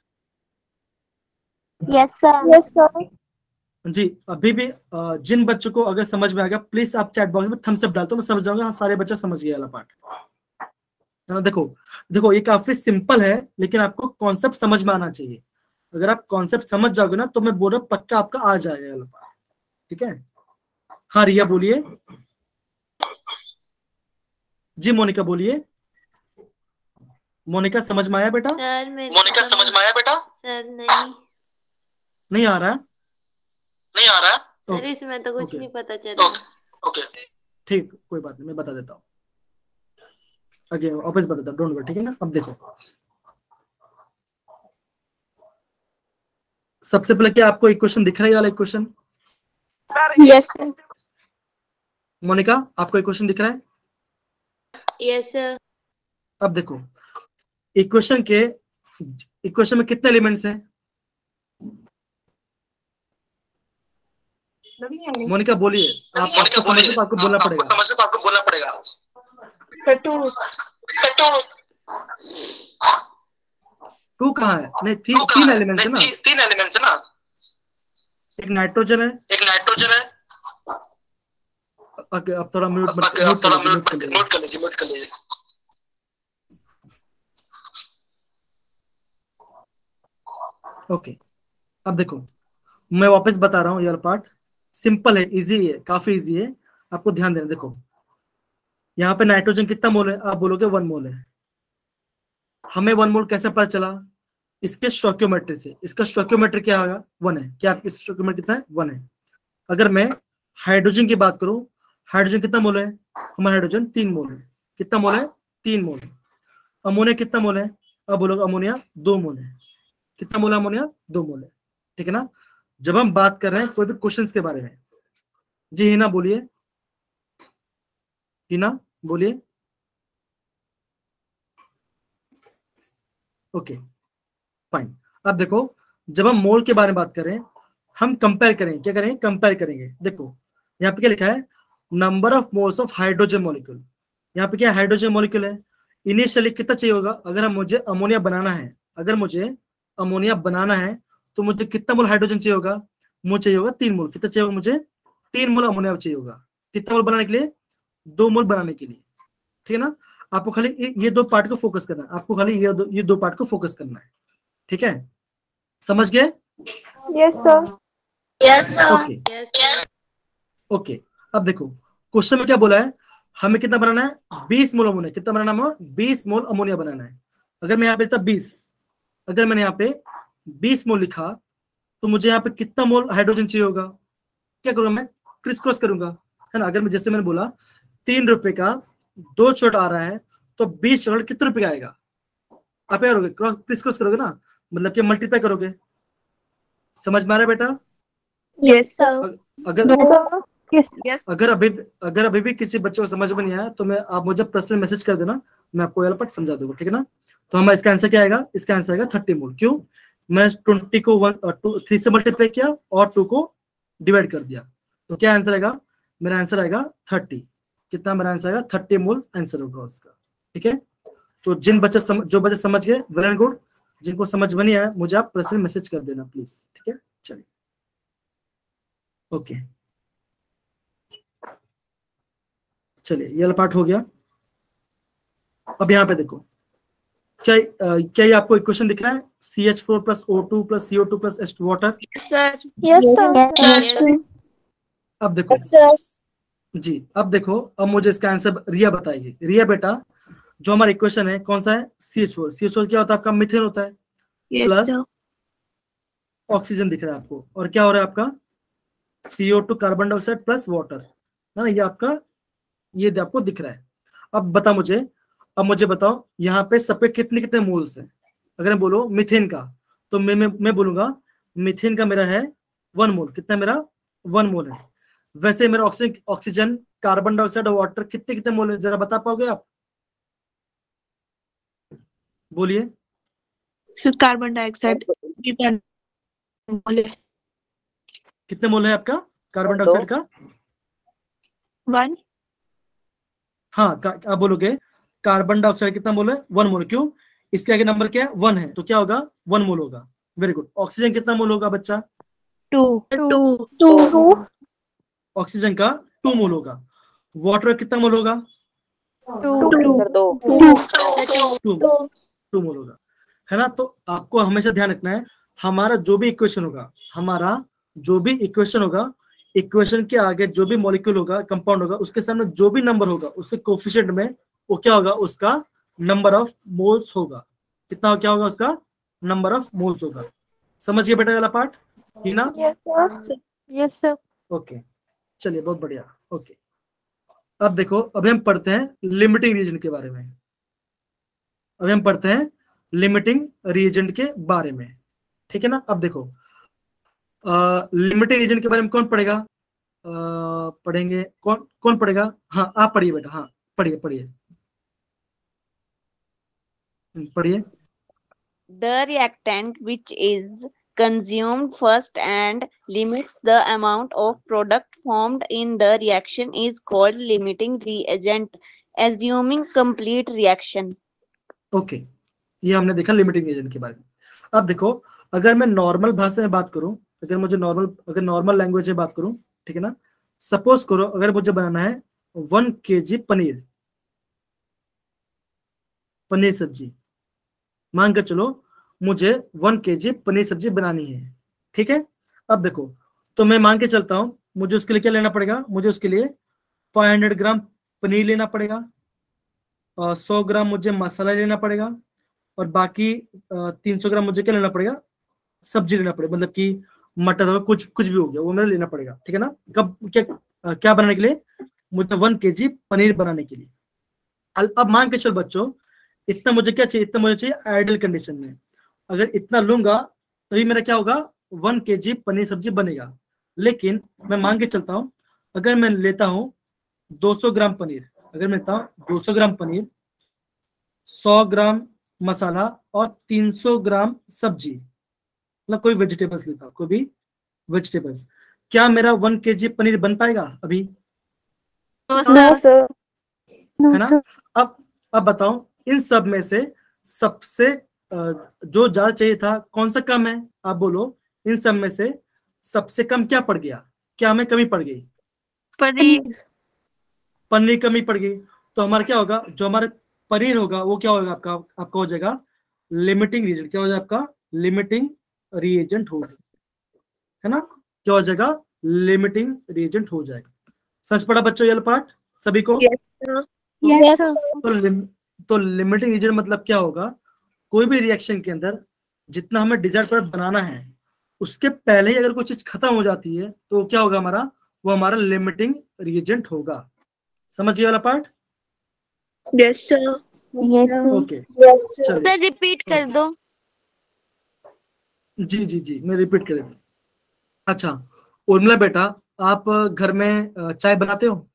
Yes, sir. Yes sir. जी, अभी भी अ, जिन बच्चों को अगर समझ में आ गया प्लीज आप चैट बॉक्स में थम्स अप डाल दो, मैं समझ जाऊंगा हाँ सारे बच्चे समझ गए वाला पार्ट, है ना। देखो देखो ये काफी सिंपल है लेकिन आपको कॉन्सेप्ट समझ में आना चाहिए। अगर आप कॉन्सेप्ट समझ जाओगे ना तो मैं बोल रहा हूँ पक्का आपका आ जाएगा वाला पार्ट, ठीक है। हाँ रिया बोलिए, जी मोनिका बोलिए। मोनिका समझ में आया बेटा? सर मैं मोनिका समझ में आया बेटा? सर नहीं नहीं आ रहा, नहीं आ रहा, सर इसमें तो कुछ ओके। नहीं पता चला। ओके ठीक, कोई बात नहीं, मैं बता देता हूँ आगे वापस बता देता हूँ, डोंट वरी, ठीक है ना। अब देखो सबसे पहले क्या आपको इक्वेशन दिख रहा है वाला इक्वेशन? Yes sir. मोनिका आपको इक्वेशन दिख रहा है? Yes sir. अब देखो इक्वेशन के इक्वेशन में कितने एलिमेंट्स हैं? मोनिका बोलिए, आप आपको समझ तो आपको बोलना पड़ेगा, समझ तो आपको बोलना पड़ेगा। Sir to. टू कहाँ है? नहीं थी, तीन एलिमेंट्स है ना, तीन एलिमेंट्स है ना, एक नाइट्रोजन है, एक नाइट्रोजन है। ओके अब थोड़ा म्यूट मत अब थोड़ा म्यूट कर लीजिए, म्यूट कर लीजिए, म्यूट कर लीजिए। ओके अब देखो मैं वापस बता रहा हूँ, यार पार्ट सिंपल है, इजी है, काफी इजी है, आपको ध्यान देना। देखो यहाँ पे नाइट्रोजन कितना मोल है, आप बोलोगे वन मोल है। हमें वन मोल कैसे पता चला? इसके स्टोइकियोमेट्री से। इसका स्टोइकियोमेट्री क्या होगा? वन है। क्या आपकी स्टोइकियोमेट्री कितना है? वन है। अगर मैं हाइड्रोजन की बात करूं, हाइड्रोजन कितना मोल है? हमारा हाइड्रोजन तीन मोल है। कितना मोल है? तीन मोल है। अमोनिया कितना मोल है? अब बोलोगे अमोनिया दो मोल है। कितना मोल है अमोनिया? दो मोल है, ठीक है ना। जब हम बात कर रहे हैं कोई भी क्वेश्चंस के बारे में, जी हिना बोलिए, हिना बोलिए। Okay fine. अब देखो जब हम मोल के बारे में बात करें, हम कंपेयर करें, क्या करें? कंपेयर करेंगे। देखो यहाँ पे क्या लिखा है? Number of moles of hydrogen molecule. यहाँ पे क्या हाइड्रोजन मॉलिक्यूल है, इनिशियली कितना चाहिए होगा, अगर हम मुझे अमोनिया बनाना है, अगर मुझे अमोनिया बनाना है तो मुझे कितना मोल हाइड्रोजन चाहिए होगा, मुझे चाहिए होगा तीन मोल। कितना चाहिए होगा मुझे, तीन मोल अमोनिया चाहिए होगा। कितना मोल बनाने के लिए, दो मोल बनाने के लिए, ठीक है ना। आपको खाली ये दो पार्ट को फोकस करना है, आपको खाली ये दो ये दो पार्ट को फोकस करना है, ठीक है, समझ गए? Yes, sir. Yes, sir. Okay okay. अब देखो क्वेश्चन में क्या बोला है, हमें कितना बनाना है, बीस मोल अमोनिया। कितना बनाना है, बीस मोल अमोनिया बनाना है। अगर मैं यहाँ पे बीस, अगर मैंने यहाँ पे बीस मोल लिखा तो मुझे यहाँ पे कितना मोल हाइड्रोजन चाहिए होगा, क्या करूंगा मैं, क्रिस क्रॉस करूंगा, है ना। अगर मैं जैसे मैंने बोला तीन रुपए का दो छोटा आ रहा है तो बीस छोटा कितने रुपए का आएगा, आप क्या करोगे, क्रॉस क्रिस क्रॉस करोगे ना, मतलब कि मल्टीप्लाई करोगे। समझ में आ रहा है बेटा? Yes, sir. अगर Yes, sir. Yes. Yes. अगर अभी अगर अभी भी किसी बच्चे को समझ में नहीं आया तो मैं आप मुझे पर्सनल मैसेज कर देना, मैं आपको वाला पार्ट समझा दूंगा, ठीक है ना। तो हमारा इसका आंसर क्या आएगा, इसका आंसर आएगा थर्टी मोल। क्यों, मैं ट्वेंटी को वन टू थ्री से मल्टीप्लाई किया और टू को डिवाइड कर दिया, तो क्या आंसर आएगा, मेरा आंसर आएगा थर्टी। कितना मेरा आंसर आएगा, थर्टी मोल आंसर होगा उसका, ठीक है। तो जिन बच्चे सम, जो बच्चे समझ गए वेरी गुड, जिनको समझ में नहीं आया मुझे आप पर्सनल मैसेज कर देना प्लीज, ठीक है। चलिए ओके, चलिए ये वाला पार्ट हो गया। अब यहाँ पे देखो, क्या आ, क्या ये आपको इक्वेशन दिख रहा है, C H four plus O two plus C O two plus H water. Sir. Yes, sir. Yes, sir. अब देखो sir. जी, अब देखो, अब मुझे इसका आंसर रिया बताएगी। रिया बेटा, जो हमारा इक्वेशन है कौन सा है, C H four. C H four क्या होता है आपका, मीथेन होता है, Yes, प्लस sir. ऑक्सीजन दिख रहा है आपको, और क्या हो रहा है आपका C O two carbon dioxide plus water, है ना, ये आपका ये आपको दिख रहा है। अब बता मुझे, अब मुझे बताओ यहाँ पे सब पे कितने कितने मोल्स हैं। अगर मैं बोलो मीथेन का तो मैं मैं, मैं बोलूंगा मीथेन का मेरा है वन मोल। कितना मेरा, वन मोल है। वैसे मेरा ऑक्सीजन ऑक्सीजन कार्बन डाइऑक्साइड और वाटर कितने कितने मोल है, जरा बता पाओगे आप, बोलिए। So carbon dioxide. Depend. कितने मोल है आपका कार्बन डाइऑक्साइड का, One. हाँ का, आप बोलोगे कार्बन डाइऑक्साइड कितना मोल है, वन मोल। क्यों, इसके आगे नंबर क्या है, वन है, तो क्या होगा, वन मोल होगा। Very good. ऑक्सीजन कितना मोल होगा बच्चा, Two. Two. Two. ऑक्सीजन का टू मोल होगा। वाटर कितना मोल होगा, Two. Two. Two two mole होगा, है ना। तो आपको हमेशा ध्यान रखना है, हमारा जो भी इक्वेशन होगा, हमारा जो भी इक्वेशन होगा, इक्वेशन के आगे जो भी मॉलिक्यूल होगा, कंपाउंड होगा, उसके सामने जो भी नंबर होगा उसके कोफिशिएंट में वो क्या होगा, उसका नंबर ऑफ मोल्स होगा। कितना क्या होगा, उसका नंबर ऑफ मोल्स होगा। समझ गए बेटा वाला पार्ट, ही ना। Yes, sir. Yes, sir. Okay चलिए, बहुत बढ़िया। ओके, अब देखो, अभी हम पढ़ते हैं लिमिटिंग रीजन के बारे में। अभी हम पढ़ते हैं लिमिटिंग रीजन के बारे में, ठीक है ना। अब देखो, लिमिटिंग रीजन के बारे में कौन पढ़ेगा, uh, पढ़ेंगे कौन कौन पढ़ेगा, हाँ आप पढ़िए बेटा, हाँ पढ़िए पढ़िए पढ़िए। The reactant which is consumed first and limits the amount of product formed in the reaction is called limiting reagent, assuming complete reaction. Okay okay. ये हमने देखा लिमिटिंग रीजन के बारे में। अब देखो, अगर मैं नॉर्मल भाषा में बात करूं, अगर मुझे नॉर्मल अगर नॉर्मल लैंग्वेज में बात करूं, ठीक है ना। सपोज करो अगर मुझे बनाना है वन के जी पनीर पनीर सब्जी, मान कर चलो मुझे वन के जी पनीर सब्जी बनानी है, ठीक है। अब देखो, तो मैं मान के चलता हूं, मुझे उसके लिए क्या लेना पड़ेगा, मुझे उसके लिए फाइव हंड्रेड ग्राम पनीर लेना पड़ेगा, और सौ ग्राम मुझे मसाला लेना पड़ेगा, और बाकी तीन सौ ग्राम मुझे क्या लेना पड़ेगा, सब्जी लेना पड़ेगा, मतलब कि मटर हो, कुछ कुछ भी हो गया वो मेरा लेना पड़ेगा, ठीक है ना। कब क्या क्या बनाने के लिए, मुझे वन के जी पनीर बनाने के लिए। अब मान के चलो बच्चों, इतना मुझे क्या चाहिए, इतना मुझे चाहिए आइडियल कंडीशन में। अगर इतना लूंगा तभी मेरा क्या होगा, वन के जी पनीर सब्जी बनेगा। लेकिन मैं मान के चलता हूँ, अगर मैं लेता हूँ दो सौ ग्राम पनीर, अगर मैं लेता हूँ दो सौ ग्राम पनीर, सौ ग्राम मसाला और तीन सौ ग्राम सब्जी, मतलब कोई वेजिटेबल्स लेता हूँ, कोई भी वेजिटेबल्स, क्या मेरा वन के जी पनीर बन पाएगा अभी, No, No, sir. sir. है ना? अब अब बताओ इन सब में से सबसे अ, जो ज्यादा चाहिए था कौन सा कम है? आप बोलो इन सब में से सबसे कम क्या पड़ गया, क्या हमें कमी पड़ गई? पनीर. पनीर कमी पड़ गई। तो हमारा क्या होगा, जो हमारा पनीर होगा वो क्या होगा आपका आपका हो जाएगा लिमिटिंग रीएजेंट। क्या हो जाएगा आपका? लिमिटिंग रीएजेंट हो जाएगा, है ना? क्या हो जाएगा? लिमिटिंग रीएजेंट हो जाएगा। सच पढ़ा बच्चों ये पार्ट सभी को? Yes, sir. तो, Yes, sir. तो, लिम, तो लिमिटिंग रीजन मतलब क्या होगा? कोई भी रिएक्शन के अंदर जितना हमें डिजायर्ड प्रोडक्ट बनाना है उसके पहले ही अगर कोई चीज खत्म हो जाती है तो क्या होगा हमारा? वो हमारा लिमिटिंग रिएजेंट होगा। समझिए वाला part? Yes, sir. Yes, sir. Okay Yes, sir. चलिए सर रिपीट कर दो। जी जी जी मैं रिपीट कर देता हूं। अच्छा उर्मिला बेटा, आप घर में अ, चाय बनाते हो?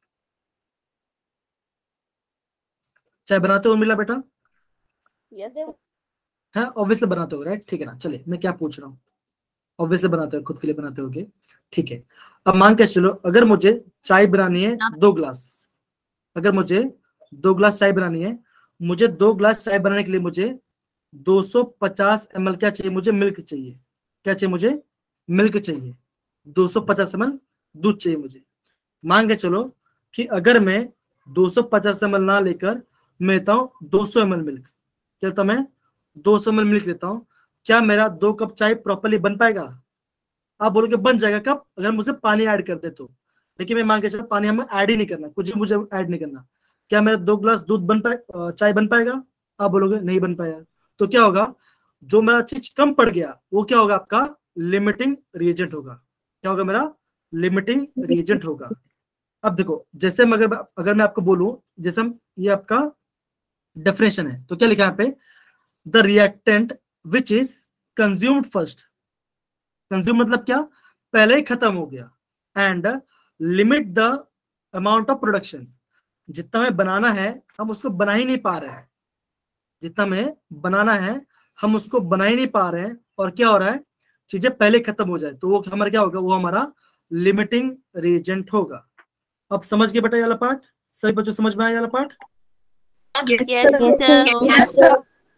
चाय बनाते हो उर्मिला बेटा? Yes sir. है ऑब्वियसली बनाते हो, राइट? ठीक है ना। चलिए मैं क्या पूछ रहा हूँ, ऑब्वियसली बनाते हो, खुद के लिए बनाते होगे, ठीक है। अब मान के चलो अगर मुझे चाय बनानी है दो ग्लास, अगर मुझे दो ग्लास चाय बनानी है, मुझे दो ग्लास चाय बनाने के लिए मुझे दो सौ पचास एम एल क्या चाहिए? मुझे मिल्क चाहिए। क्या चाहिए मुझे? मिल्क चाहिए। दो सौ पचास एम एल दूध चाहिए मुझे। मान के चलो कि अगर मैं दो सौ पचास एम एल ना लेकर मैं लेता हूँ दो सौ एम एल मिल्क, क्या लेता मैं? दो सौ एम एल मिल्क लेता हूँ, क्या मेरा दो कप चाय प्रॉपर्ली बन पाएगा? आप बोलोगे बन जाएगा। कब? अगर मुझे पानी ऐड कर दे तो। लेकिन मैं मान के चलो पानी हमें ऐड ही नहीं करना, कुछ भी मुझे ऐड नहीं करना, क्या मेरा दो ग्लास दूध बन पाए, चाय बन पाएगा? आप बोलोगे नहीं बन पाएगा। तो क्या होगा? जो मेरा चीज कम पड़ गया वो क्या होगा आपका? लिमिटिंग रिएजेंट होगा। क्या होगा मेरा? लिमिटिंग रिएजेंट होगा। अब देखो जैसे मैं अगर अगर मैं आपको बोलूं, जैसे हम ये आपका डेफिनेशन है तो क्या लिखा है यहाँ पे? The reactant which is consumed first. Consume मतलब क्या? पहले ही खत्म हो गया। And limit the amount of production. जितना हमें बनाना है हम उसको बना ही नहीं पा रहे हैं, जितना हमें बनाना है हम उसको बना ही नहीं पा रहे हैं, और क्या हो रहा है? चीजें पहले खत्म हो जाए तो वो हमारा क्या होगा? वो हमारा लिमिटिंग रिएजेंट होगा। अब समझ गए बेटा ये वाला पार्ट? सभी बच्चों समझ में आया ये वाला part? Yes, sir. Yes, sir.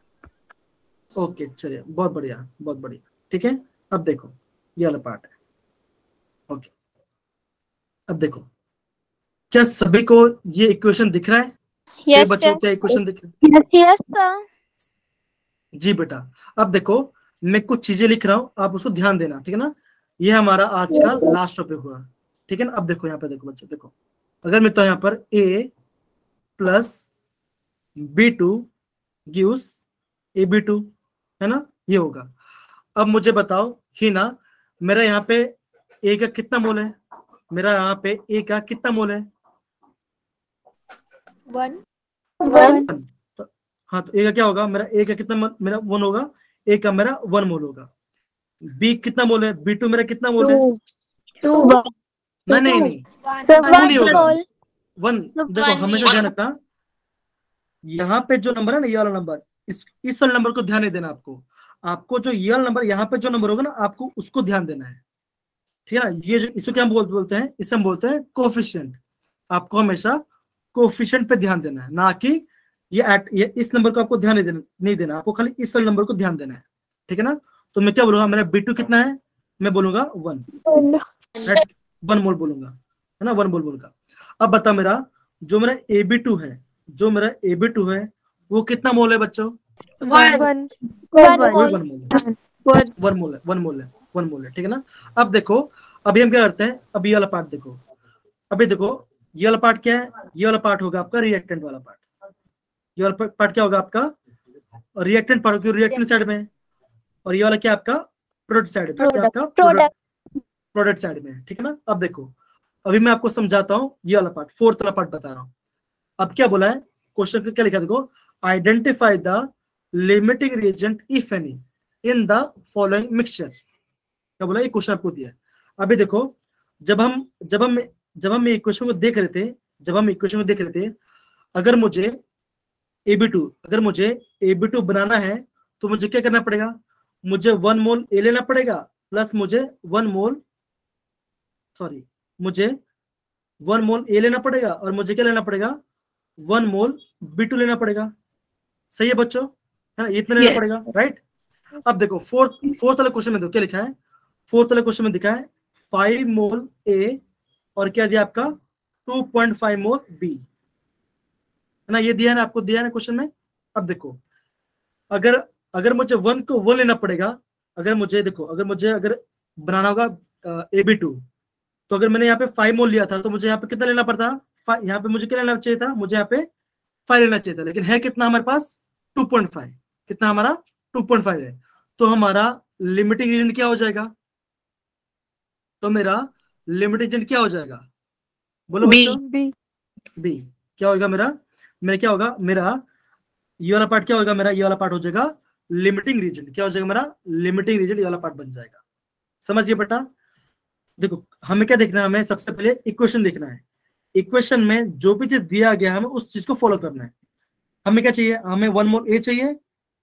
Okay चलिए बहुत बढ़िया बहुत बढ़िया, ठीक है। अब देखो ये वाला पार्ट है, ओके। अब देखो क्या सभी को ये इक्वेशन दिख रहा है? Yes, सभी बच्चों sir. को क्या इक्वेशन दिख रहा है? Yes, sir. जी बेटा। अब देखो मैं कुछ चीजें लिख रहा हूँ, आप उसको ध्यान देना, ठीक है ना। ये हमारा आज का लास्ट टॉपिक हुआ, ठीक है ना। अब देखो यहाँ पे देखो बच्चों, देखो अगर मैं तो यहाँ पर a plus B two gives A B two, है ना, ये होगा। अब मुझे बताओ ही ना, मेरा यहाँ पे ए का कितना मोल है? मेरा यहाँ पे ए का कितना मोल है? One. One. तो, हाँ तो ए का क्या होगा? मेरा ए का कितना मोल? मेरा वन होगा। ए का मेरा वन मोल होगा। बी कितना मोल है? बी टू मेरा कितना मोल है? Two. नहीं नहीं नहीं So One. two नहीं one होगा, mole. वन। So देखो one हमेशा नहीं। ध्यान रखना, यहाँ पे जो नंबर है ना ये वाला नंबर, इस इस वाले नंबर को ध्यान नहीं देना आपको। आपको जो ये वाला नंबर यहाँ पे जो नंबर होगा ना आपको उसको ध्यान देना है, ठीक है ना। ये जो इसको क्या हम बोल, बोलते हैं? इसे हम बोलते हैं कोफिशिएंट। आपको हमेशा कोफिशिएंट पे ध्यान देना है, ना कि ये एट ये इस नंबर को आपको ध्यान नहीं देना नहीं देना आपको खाली इस वाले नंबर को ध्यान देना है, ठीक है ना। तो मैं क्या बोलूंगा? मेरा बी टू कितना है? मैं बोलूंगा one, One. Right, one mole बोलूंगा, है ना, वन मोल बोलूंगा। अब बता मेरा जो मेरा ए बी टू है, जो मेरा ए बी टू है वो कितना मोल है बच्चों? One. One. One वही mole. वन मोल है, One. वन मोल है, वन मोल है, वन मोल है, ठीक है ना। अब देखो अभी हम क्या करते हैं, अभी ये वाला पार्ट देखो, अभी देखो ये वाला पार्ट क्या है? ये वाला पार्ट होगा आपका रिएक्टेंट वाला पार्ट। ये वाला पार्ट क्या होगा आपका? रिएक्टेंट पार्ट, क्योंकि रिएक्टेंट साइड में है, और ये वाला क्या आपका? प्रोडक्ट साइड में, क्या आपका? Product. प्रोडक्ट साइड में है, ठीक है ना। अब देखो अभी मैं आपको समझाता हूँ ये वाला पार्ट, फोर्थ वाला पार्ट बता रहा हूँ। अब क्या बोला है क्वेश्चन पे, क्या लिखा है देखो? Identify the limiting reagent if any in the following mixture. क्या बोला? ये क्वेश्चन आपको दिया है। अभी देखो जब हम जब हम जब हम इक्वेशन को देख रहे थे जब हम इक्वेशन को देख रहे थे अगर मुझे ए बी टू अगर मुझे ए बी टू बनाना है तो मुझे क्या करना पड़ेगा? मुझे वन मोल ए लेना पड़ेगा, प्लस मुझे वन मोल सॉरी मुझे वन मोल ए लेना पड़ेगा और मुझे क्या लेना पड़ेगा, वन मोल बी टू लेना पड़ेगा। सही है बच्चों, है ना, इतना लेना Yes. पड़ेगा, राइट। अब देखो फोर्थ फोर्थ वाले क्वेश्चन में देखो क्या लिखा है, फोर्थ वाले क्वेश्चन में दिखा है फाइव मोल ए और क्या दिया आपका two point five mole B, है ना, ये दिया है ना आपको, दिया है ना क्वेश्चन में। अब देखो अगर अगर मुझे वन को वन लेना पड़ेगा, अगर मुझे देखो अगर मुझे अगर बनाना होगा ए बी टू, तो अगर मैंने यहाँ पे फाइव मोल लिया था तो मुझे यहाँ पे कितना लेना पड़ता, यहाँ पे मुझे क्या लेना चाहिए था, मुझे यहाँ पे फाइव लेना चाहिए था, लेकिन है कितना हमारे पास टू पॉइंट फाइव, कितना हमारा टू पॉइंट फाइव है। तो हमारा लिमिटिंग रीजन क्या हो जाएगा, तो मेरा लिमिटिंग रीजन क्या हो जाएगा, बोलो B. बच्चों, बी। क्या होगा मेरा, मेरा क्या होगा, मेरा ये वाला पार्ट क्या होगा, मेरा ये वाला पार्ट हो जाएगा लिमिटिंग रीजन, क्या हो जाएगा मेरा लिमिटिंग रीजन, ये वाला पार्ट बन जाएगा। समझिए बेटा, देखो हमें क्या देखना है, हमें सबसे पहले इक्वेशन देखना है, इक्वेशन में जो भी चीज दिया गया है हमें उस चीज को फॉलो करना है। हमें क्या चाहिए, हमें वन मोल ए चाहिए,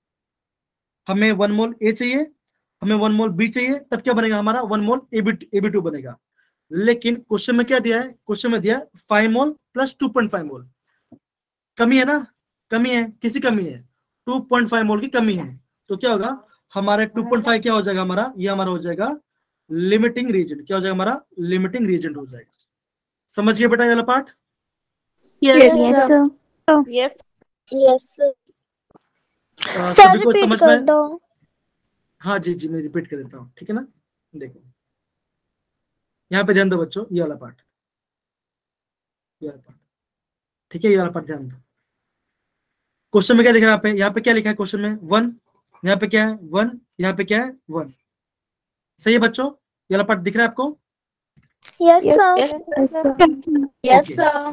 हमें वन मोल ए चाहिए, हमें वन मोल बी चाहिए, तब क्या बनेगा हमारा one mole A B A B two बनेगा। लेकिन क्वेश्चन में क्या दिया है, क्वेश्चन में दिया है five mole plus two point five mole, कमी है ना, कमी है, किसी कमी है, टू पॉइंट फाइव मोल की कमी है, तो क्या होगा हमारे टू पॉइंट फाइव क्या हो जाएगा हमारा, ये हमारा हो जाएगा लिमिटिंग रीजन, क्या हो जाएगा हमारा लिमिटिंग रीजन हो जाएगा। समझ गए बेटा ये वाला part, Yes. Yes, sir. Yes. Yes, sir. अ, सर सभी को रिपीट समझ कर में, दो। हाँ जी जी मैं रिपीट कर देता हूँ, ठीक है ना। देखो यहाँ पे ध्यान दो बच्चों, ये वाला पार्ट, ये वाला पार्ट, ठीक है, ये वाला पार्ट ध्यान दो। क्वेश्चन में क्या दिख रहा है यहाँ पे, यहाँ पे क्या लिखा है क्वेश्चन में, वन, यहाँ पे क्या है वन, यहाँ पे क्या है वन, सही है बच्चों, ये वाला पार्ट दिख रहा है आपको। Yes, Yes, sir. yes, Yes, sir.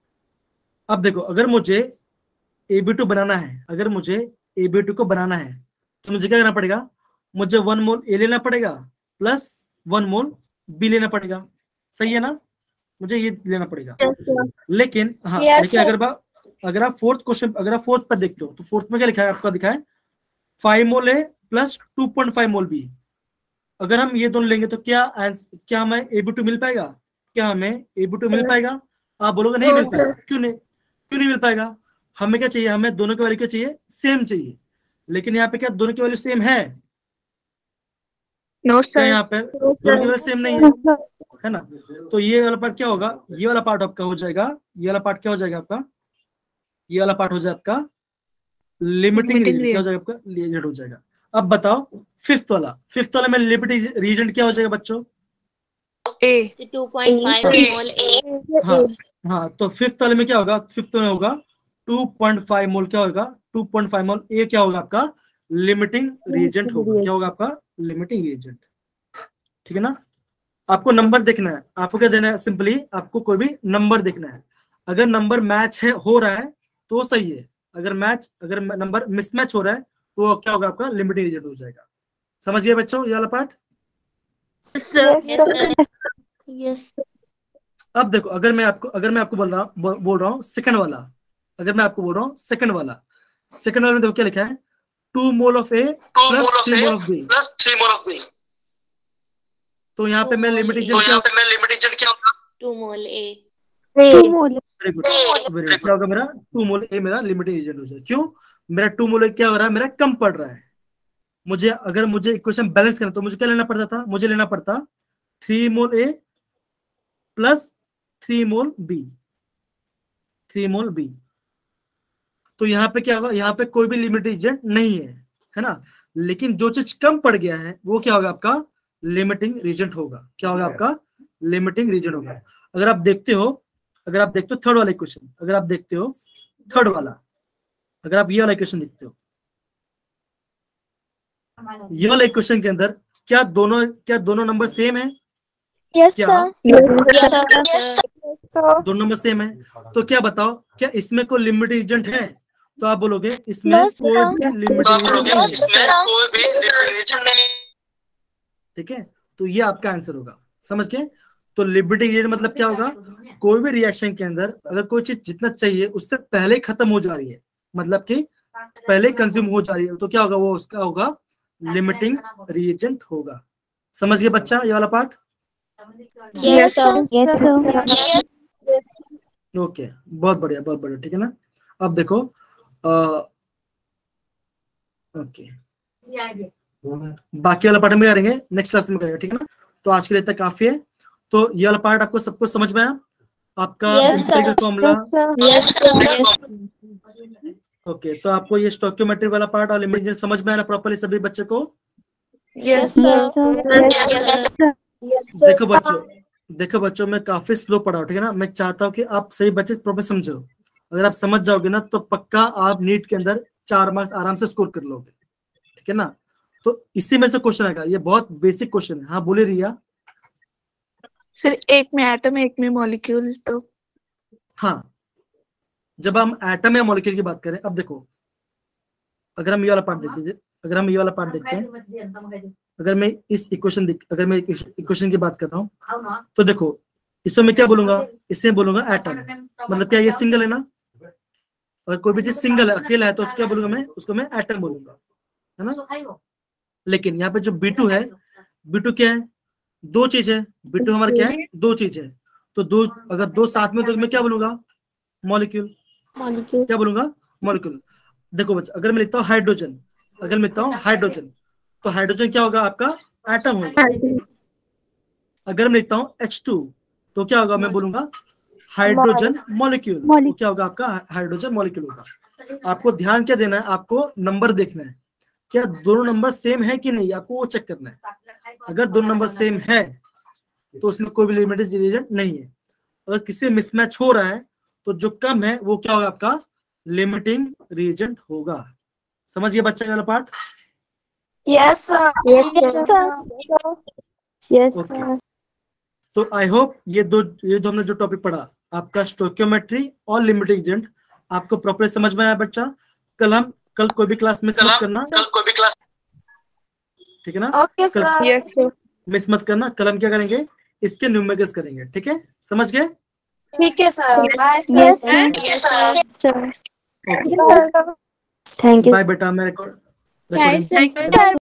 अब देखो अगर मुझे ए बी टू बनाना है, अगर मुझे ए बी टू को बनाना है तो मुझे क्या करना पड़ेगा, मुझे वन मोल ए लेना पड़ेगा प्लस वन मोल बी लेना पड़ेगा, सही है ना, मुझे ये लेना पड़ेगा। लेकिन हाँ Yes, लेकिन sir. अगर बा, अगर आप फोर्थ क्वेश्चन, अगर आप फोर्थ पर देखते हो तो फोर्थ में क्या लिखा है आपका, दिखा है five mole A plus two point five mole B. अगर हम ये दोनों लेंगे तो क्या क्या हमें ए बी टू मिल पाएगा, क्या हमें ए बी टू मिल पाएगा, आप बोलोगे नहीं मिल पाएगा, क्यों नहीं, क्यों नहीं मिल पाएगा, हमें क्या चाहिए, हमें दोनों की वैल्यू क्या चाहिए, सेम चाहिए। लेकिन यहाँ पे क्या दोनों की वैल्यू सेम है, No, क्या sir. यहाँ पे दोनों की वैल्यू सेम नहीं है, है ना। तो ये वाला पार्ट क्या होगा, ये वाला पार्ट आपका हो जाएगा, ये वाला पार्ट क्या हो जाएगा आपका, ये वाला पार्ट हो जाएगा आपका लिमिटिंग Limiting रीजन, क्या हो जाएगा आपका रीजन हो जाएगा। अब बताओ फिफ्थ वाला, फिफ्थ वाला में लिमिटिंग रीजन क्या हो जाएगा बच्चों, A. Two point five mole A, हाँ हाँ, तो फिफ्थ वाले में क्या होगा, फिफ्थ में होगा टू पॉइंट फाइव मोल, क्या होगा two point five mole A, क्या होगा आपका लिमिटिंग रीजेंट होगा, क्या होगा आपका लिमिटिंग रीजेंट, ठीक है ना। आपको नंबर देखना है, आपको क्या देना है, सिंपली आपको कोई भी नंबर देखना है, अगर नंबर मैच है हो रहा है तो सही है, अगर मैच अगर नंबर मिसमैच हो रहा है तो क्या होगा आपका लिमिटिंग रीजेंट हो जाएगा। समझिए बच्चों ये वाला पार्ट। यस अब देखो अगर मैं आपको अगर मैं आपको बोल रहा हूँ बोल रहा हूँ सेकंड वाला, अगर मैं आपको बोल रहा हूँ सेकंड वाला, सेकंड वाले में देखो क्या लिखा है, two mole of A plus three mole of B, plus three mole of B. तो यहाँ पे मैं Two लिमिटिंग mole तो यहाँ पे मैं लिमिटेड क्या होगा, two mole A, Two mole. Very good very good, क्या होगा मेरा टू मोल ए मेरा लिमिटिंग रीजन हो जाएगा। क्यों, मेरा टू मोल ए क्या हो रहा है, मेरा कम पड़ रहा है। मुझे अगर मुझे इक्वेशन बैलेंस करना तो मुझे क्या लेना पड़ता था, मुझे लेना पड़ता three mole A plus three mole B, three mole B. तो यहाँ पे क्या होगा, यहाँ पे कोई भी लिमिटिंग रीजन नहीं है, है ना। लेकिन जो चीज कम पड़ गया है वो क्या होगा आपका लिमिटिंग रीजन होगा, क्या होगा आपका लिमिटिंग रीजन होगा। अगर आप देखते हो अगर आप देखते हो थर्ड वाला इक्वेशन, अगर आप देखते हो थर्ड वाला, अगर आप ये वाला इक्वेशन देखते हो, ये वाला इक्वेशन के अंदर क्या दोनों क्या दोनों नंबर सेम है, Yes, क्या sir. दोनों नंबर सेम है, तो क्या बताओ क्या इसमें कोई लिमिटिंग रीजन है, तो आप बोलोगे इसमें No, कोई sir. भी तो लिमिटिंग आप रीजन बोलोगे नहीं है, इसमें कोई भी लिमिटेड नहीं। ठीक है। तो ये आपका आंसर होगा, समझ गए। तो लिमिटिंग रीजन मतलब क्या होगा, कोई भी रिएक्शन के अंदर अगर कोई चीज जितना चाहिए उससे पहले खत्म हो जा रही है, मतलब कि पहले कंज्यूम हो जा रही है, तो क्या होगा वो उसका होगा लिमिटिंग रिएजेंट होगा। समझ गए बच्चा ये वाला part. Yes, sir. Yes, sir. Yes, sir. Okay, बहुत बढ़िया, बहुत बढ़िया, ठीक है ना। अब देखो, ओके, बाकी वाला पार्ट में करेंगे नेक्स्ट क्लास में करेंगे, ठीक है ना। तो आज के लिए इतना काफी है। तो ये वाला पार्ट आपको सबको समझ में आया? आपका integral formula, Yes, sir. Okay, तो आपको ये स्टोइकियोमेट्री वाला पार्ट और लिमिट इंटीग्रल समझ में आया प्रॉपर्ली सभी बच्चे को? Yes, Yes, sir. Yes, sir. Yes, sir. देखो बच्चों, देखो बच्चों, मैं काफी स्लो पढ़ा हूं, ठीक है ना। मैं चाहता हूँ कि आप सही बच्चे प्रॉपर समझो। अगर आप समझ जाओगे ना तो पक्का आप नीट के अंदर चार मार्क्स आराम से स्कोर कर लोगे, ठीक है ना। तो इसी में से क्वेश्चन आएगा, ये बहुत बेसिक क्वेश्चन है। हाँ बोले रिया। सर एक में एटम एक में मॉलिक्यूल, तो हाँ, जब हम एटम या मॉलिक्यूल की बात करें, अब देखो, अगर हम ये वाला पार्ट देखते अगर हम ये वाला पार्ट देखते हैं, अगर मैं इस इक्वेशन अगर मैं इक्वेशन की बात कर रहा हूँ, तो देखो इसमें मैं क्या बोलूंगा, इससे बोलूंगा एटम, मतलब क्या ये सिंगल है ना। अगर कोई भी चीज सिंगल है, अकेला है, तो उसको क्या बोलूंगा मैं, उसको मैं एटम बोलूंगा, है ना। लेकिन यहाँ पे जो बी टू है, बी टू क्या है, दो चीज है। बी टू हमारा क्या है, दो चीज है। तो दो, अगर दो साथ में, तो मैं क्या बोलूंगा, मॉलिक्यूल। मॉलिक्यूल क्या बोलूंगा, मॉलिक्यूल। देखो बच्चा, अगर मैं लिखता हूँ हाइड्रोजन, अगर मैं लिखता हूँ हाइड्रोजन, तो हाइड्रोजन क्या होगा, आपका एटम होगा। अगर मैं लिखता हूँ एच टू, तो क्या होगा, मैं बोलूंगा हाइड्रोजन मॉलिक्यूल। तो क्या होगा, आपका हाइड्रोजन मॉलिक्यूल होगा। आपको ध्यान क्या देना है, आपको नंबर देखना है, क्या दोनों नंबर सेम है कि नहीं, आपको वो चेक करना है। अगर दोनों नंबर सेम है तो उसमें कोई भी लिमिटिंग रिएजेंट नहीं है। अगर किसी मिसमैच हो रहा है तो जो कम है वो क्या होगा, आपका लिमिटिंग रिएजेंट होगा। समझिए बच्चा वाला part? Yes sir. Yes, okay, sir. तो आई होप ये दो ये दो हमने जो टॉपिक पढ़ा, आपका स्टोइकियोमेट्री और लिमिटिंग एजेंट, आपको प्रॉपर समझ में आया बच्चा। कल हम कल कोई भी क्लास मिस मत करना, कल कोई भी क्लास, ठीक है ना। Okay, कल sir. Yes sir. मिस मत करना। कल हम क्या करेंगे, इसके न्यूमेरिकल्स करेंगे, ठीक है, समझ गए? ठीक है sir. Bye Yes, sir. Yes, sir. Sir. Okay, Thank you. Bye बेटा। मैं रिकॉर्ड Bye, sir. सर।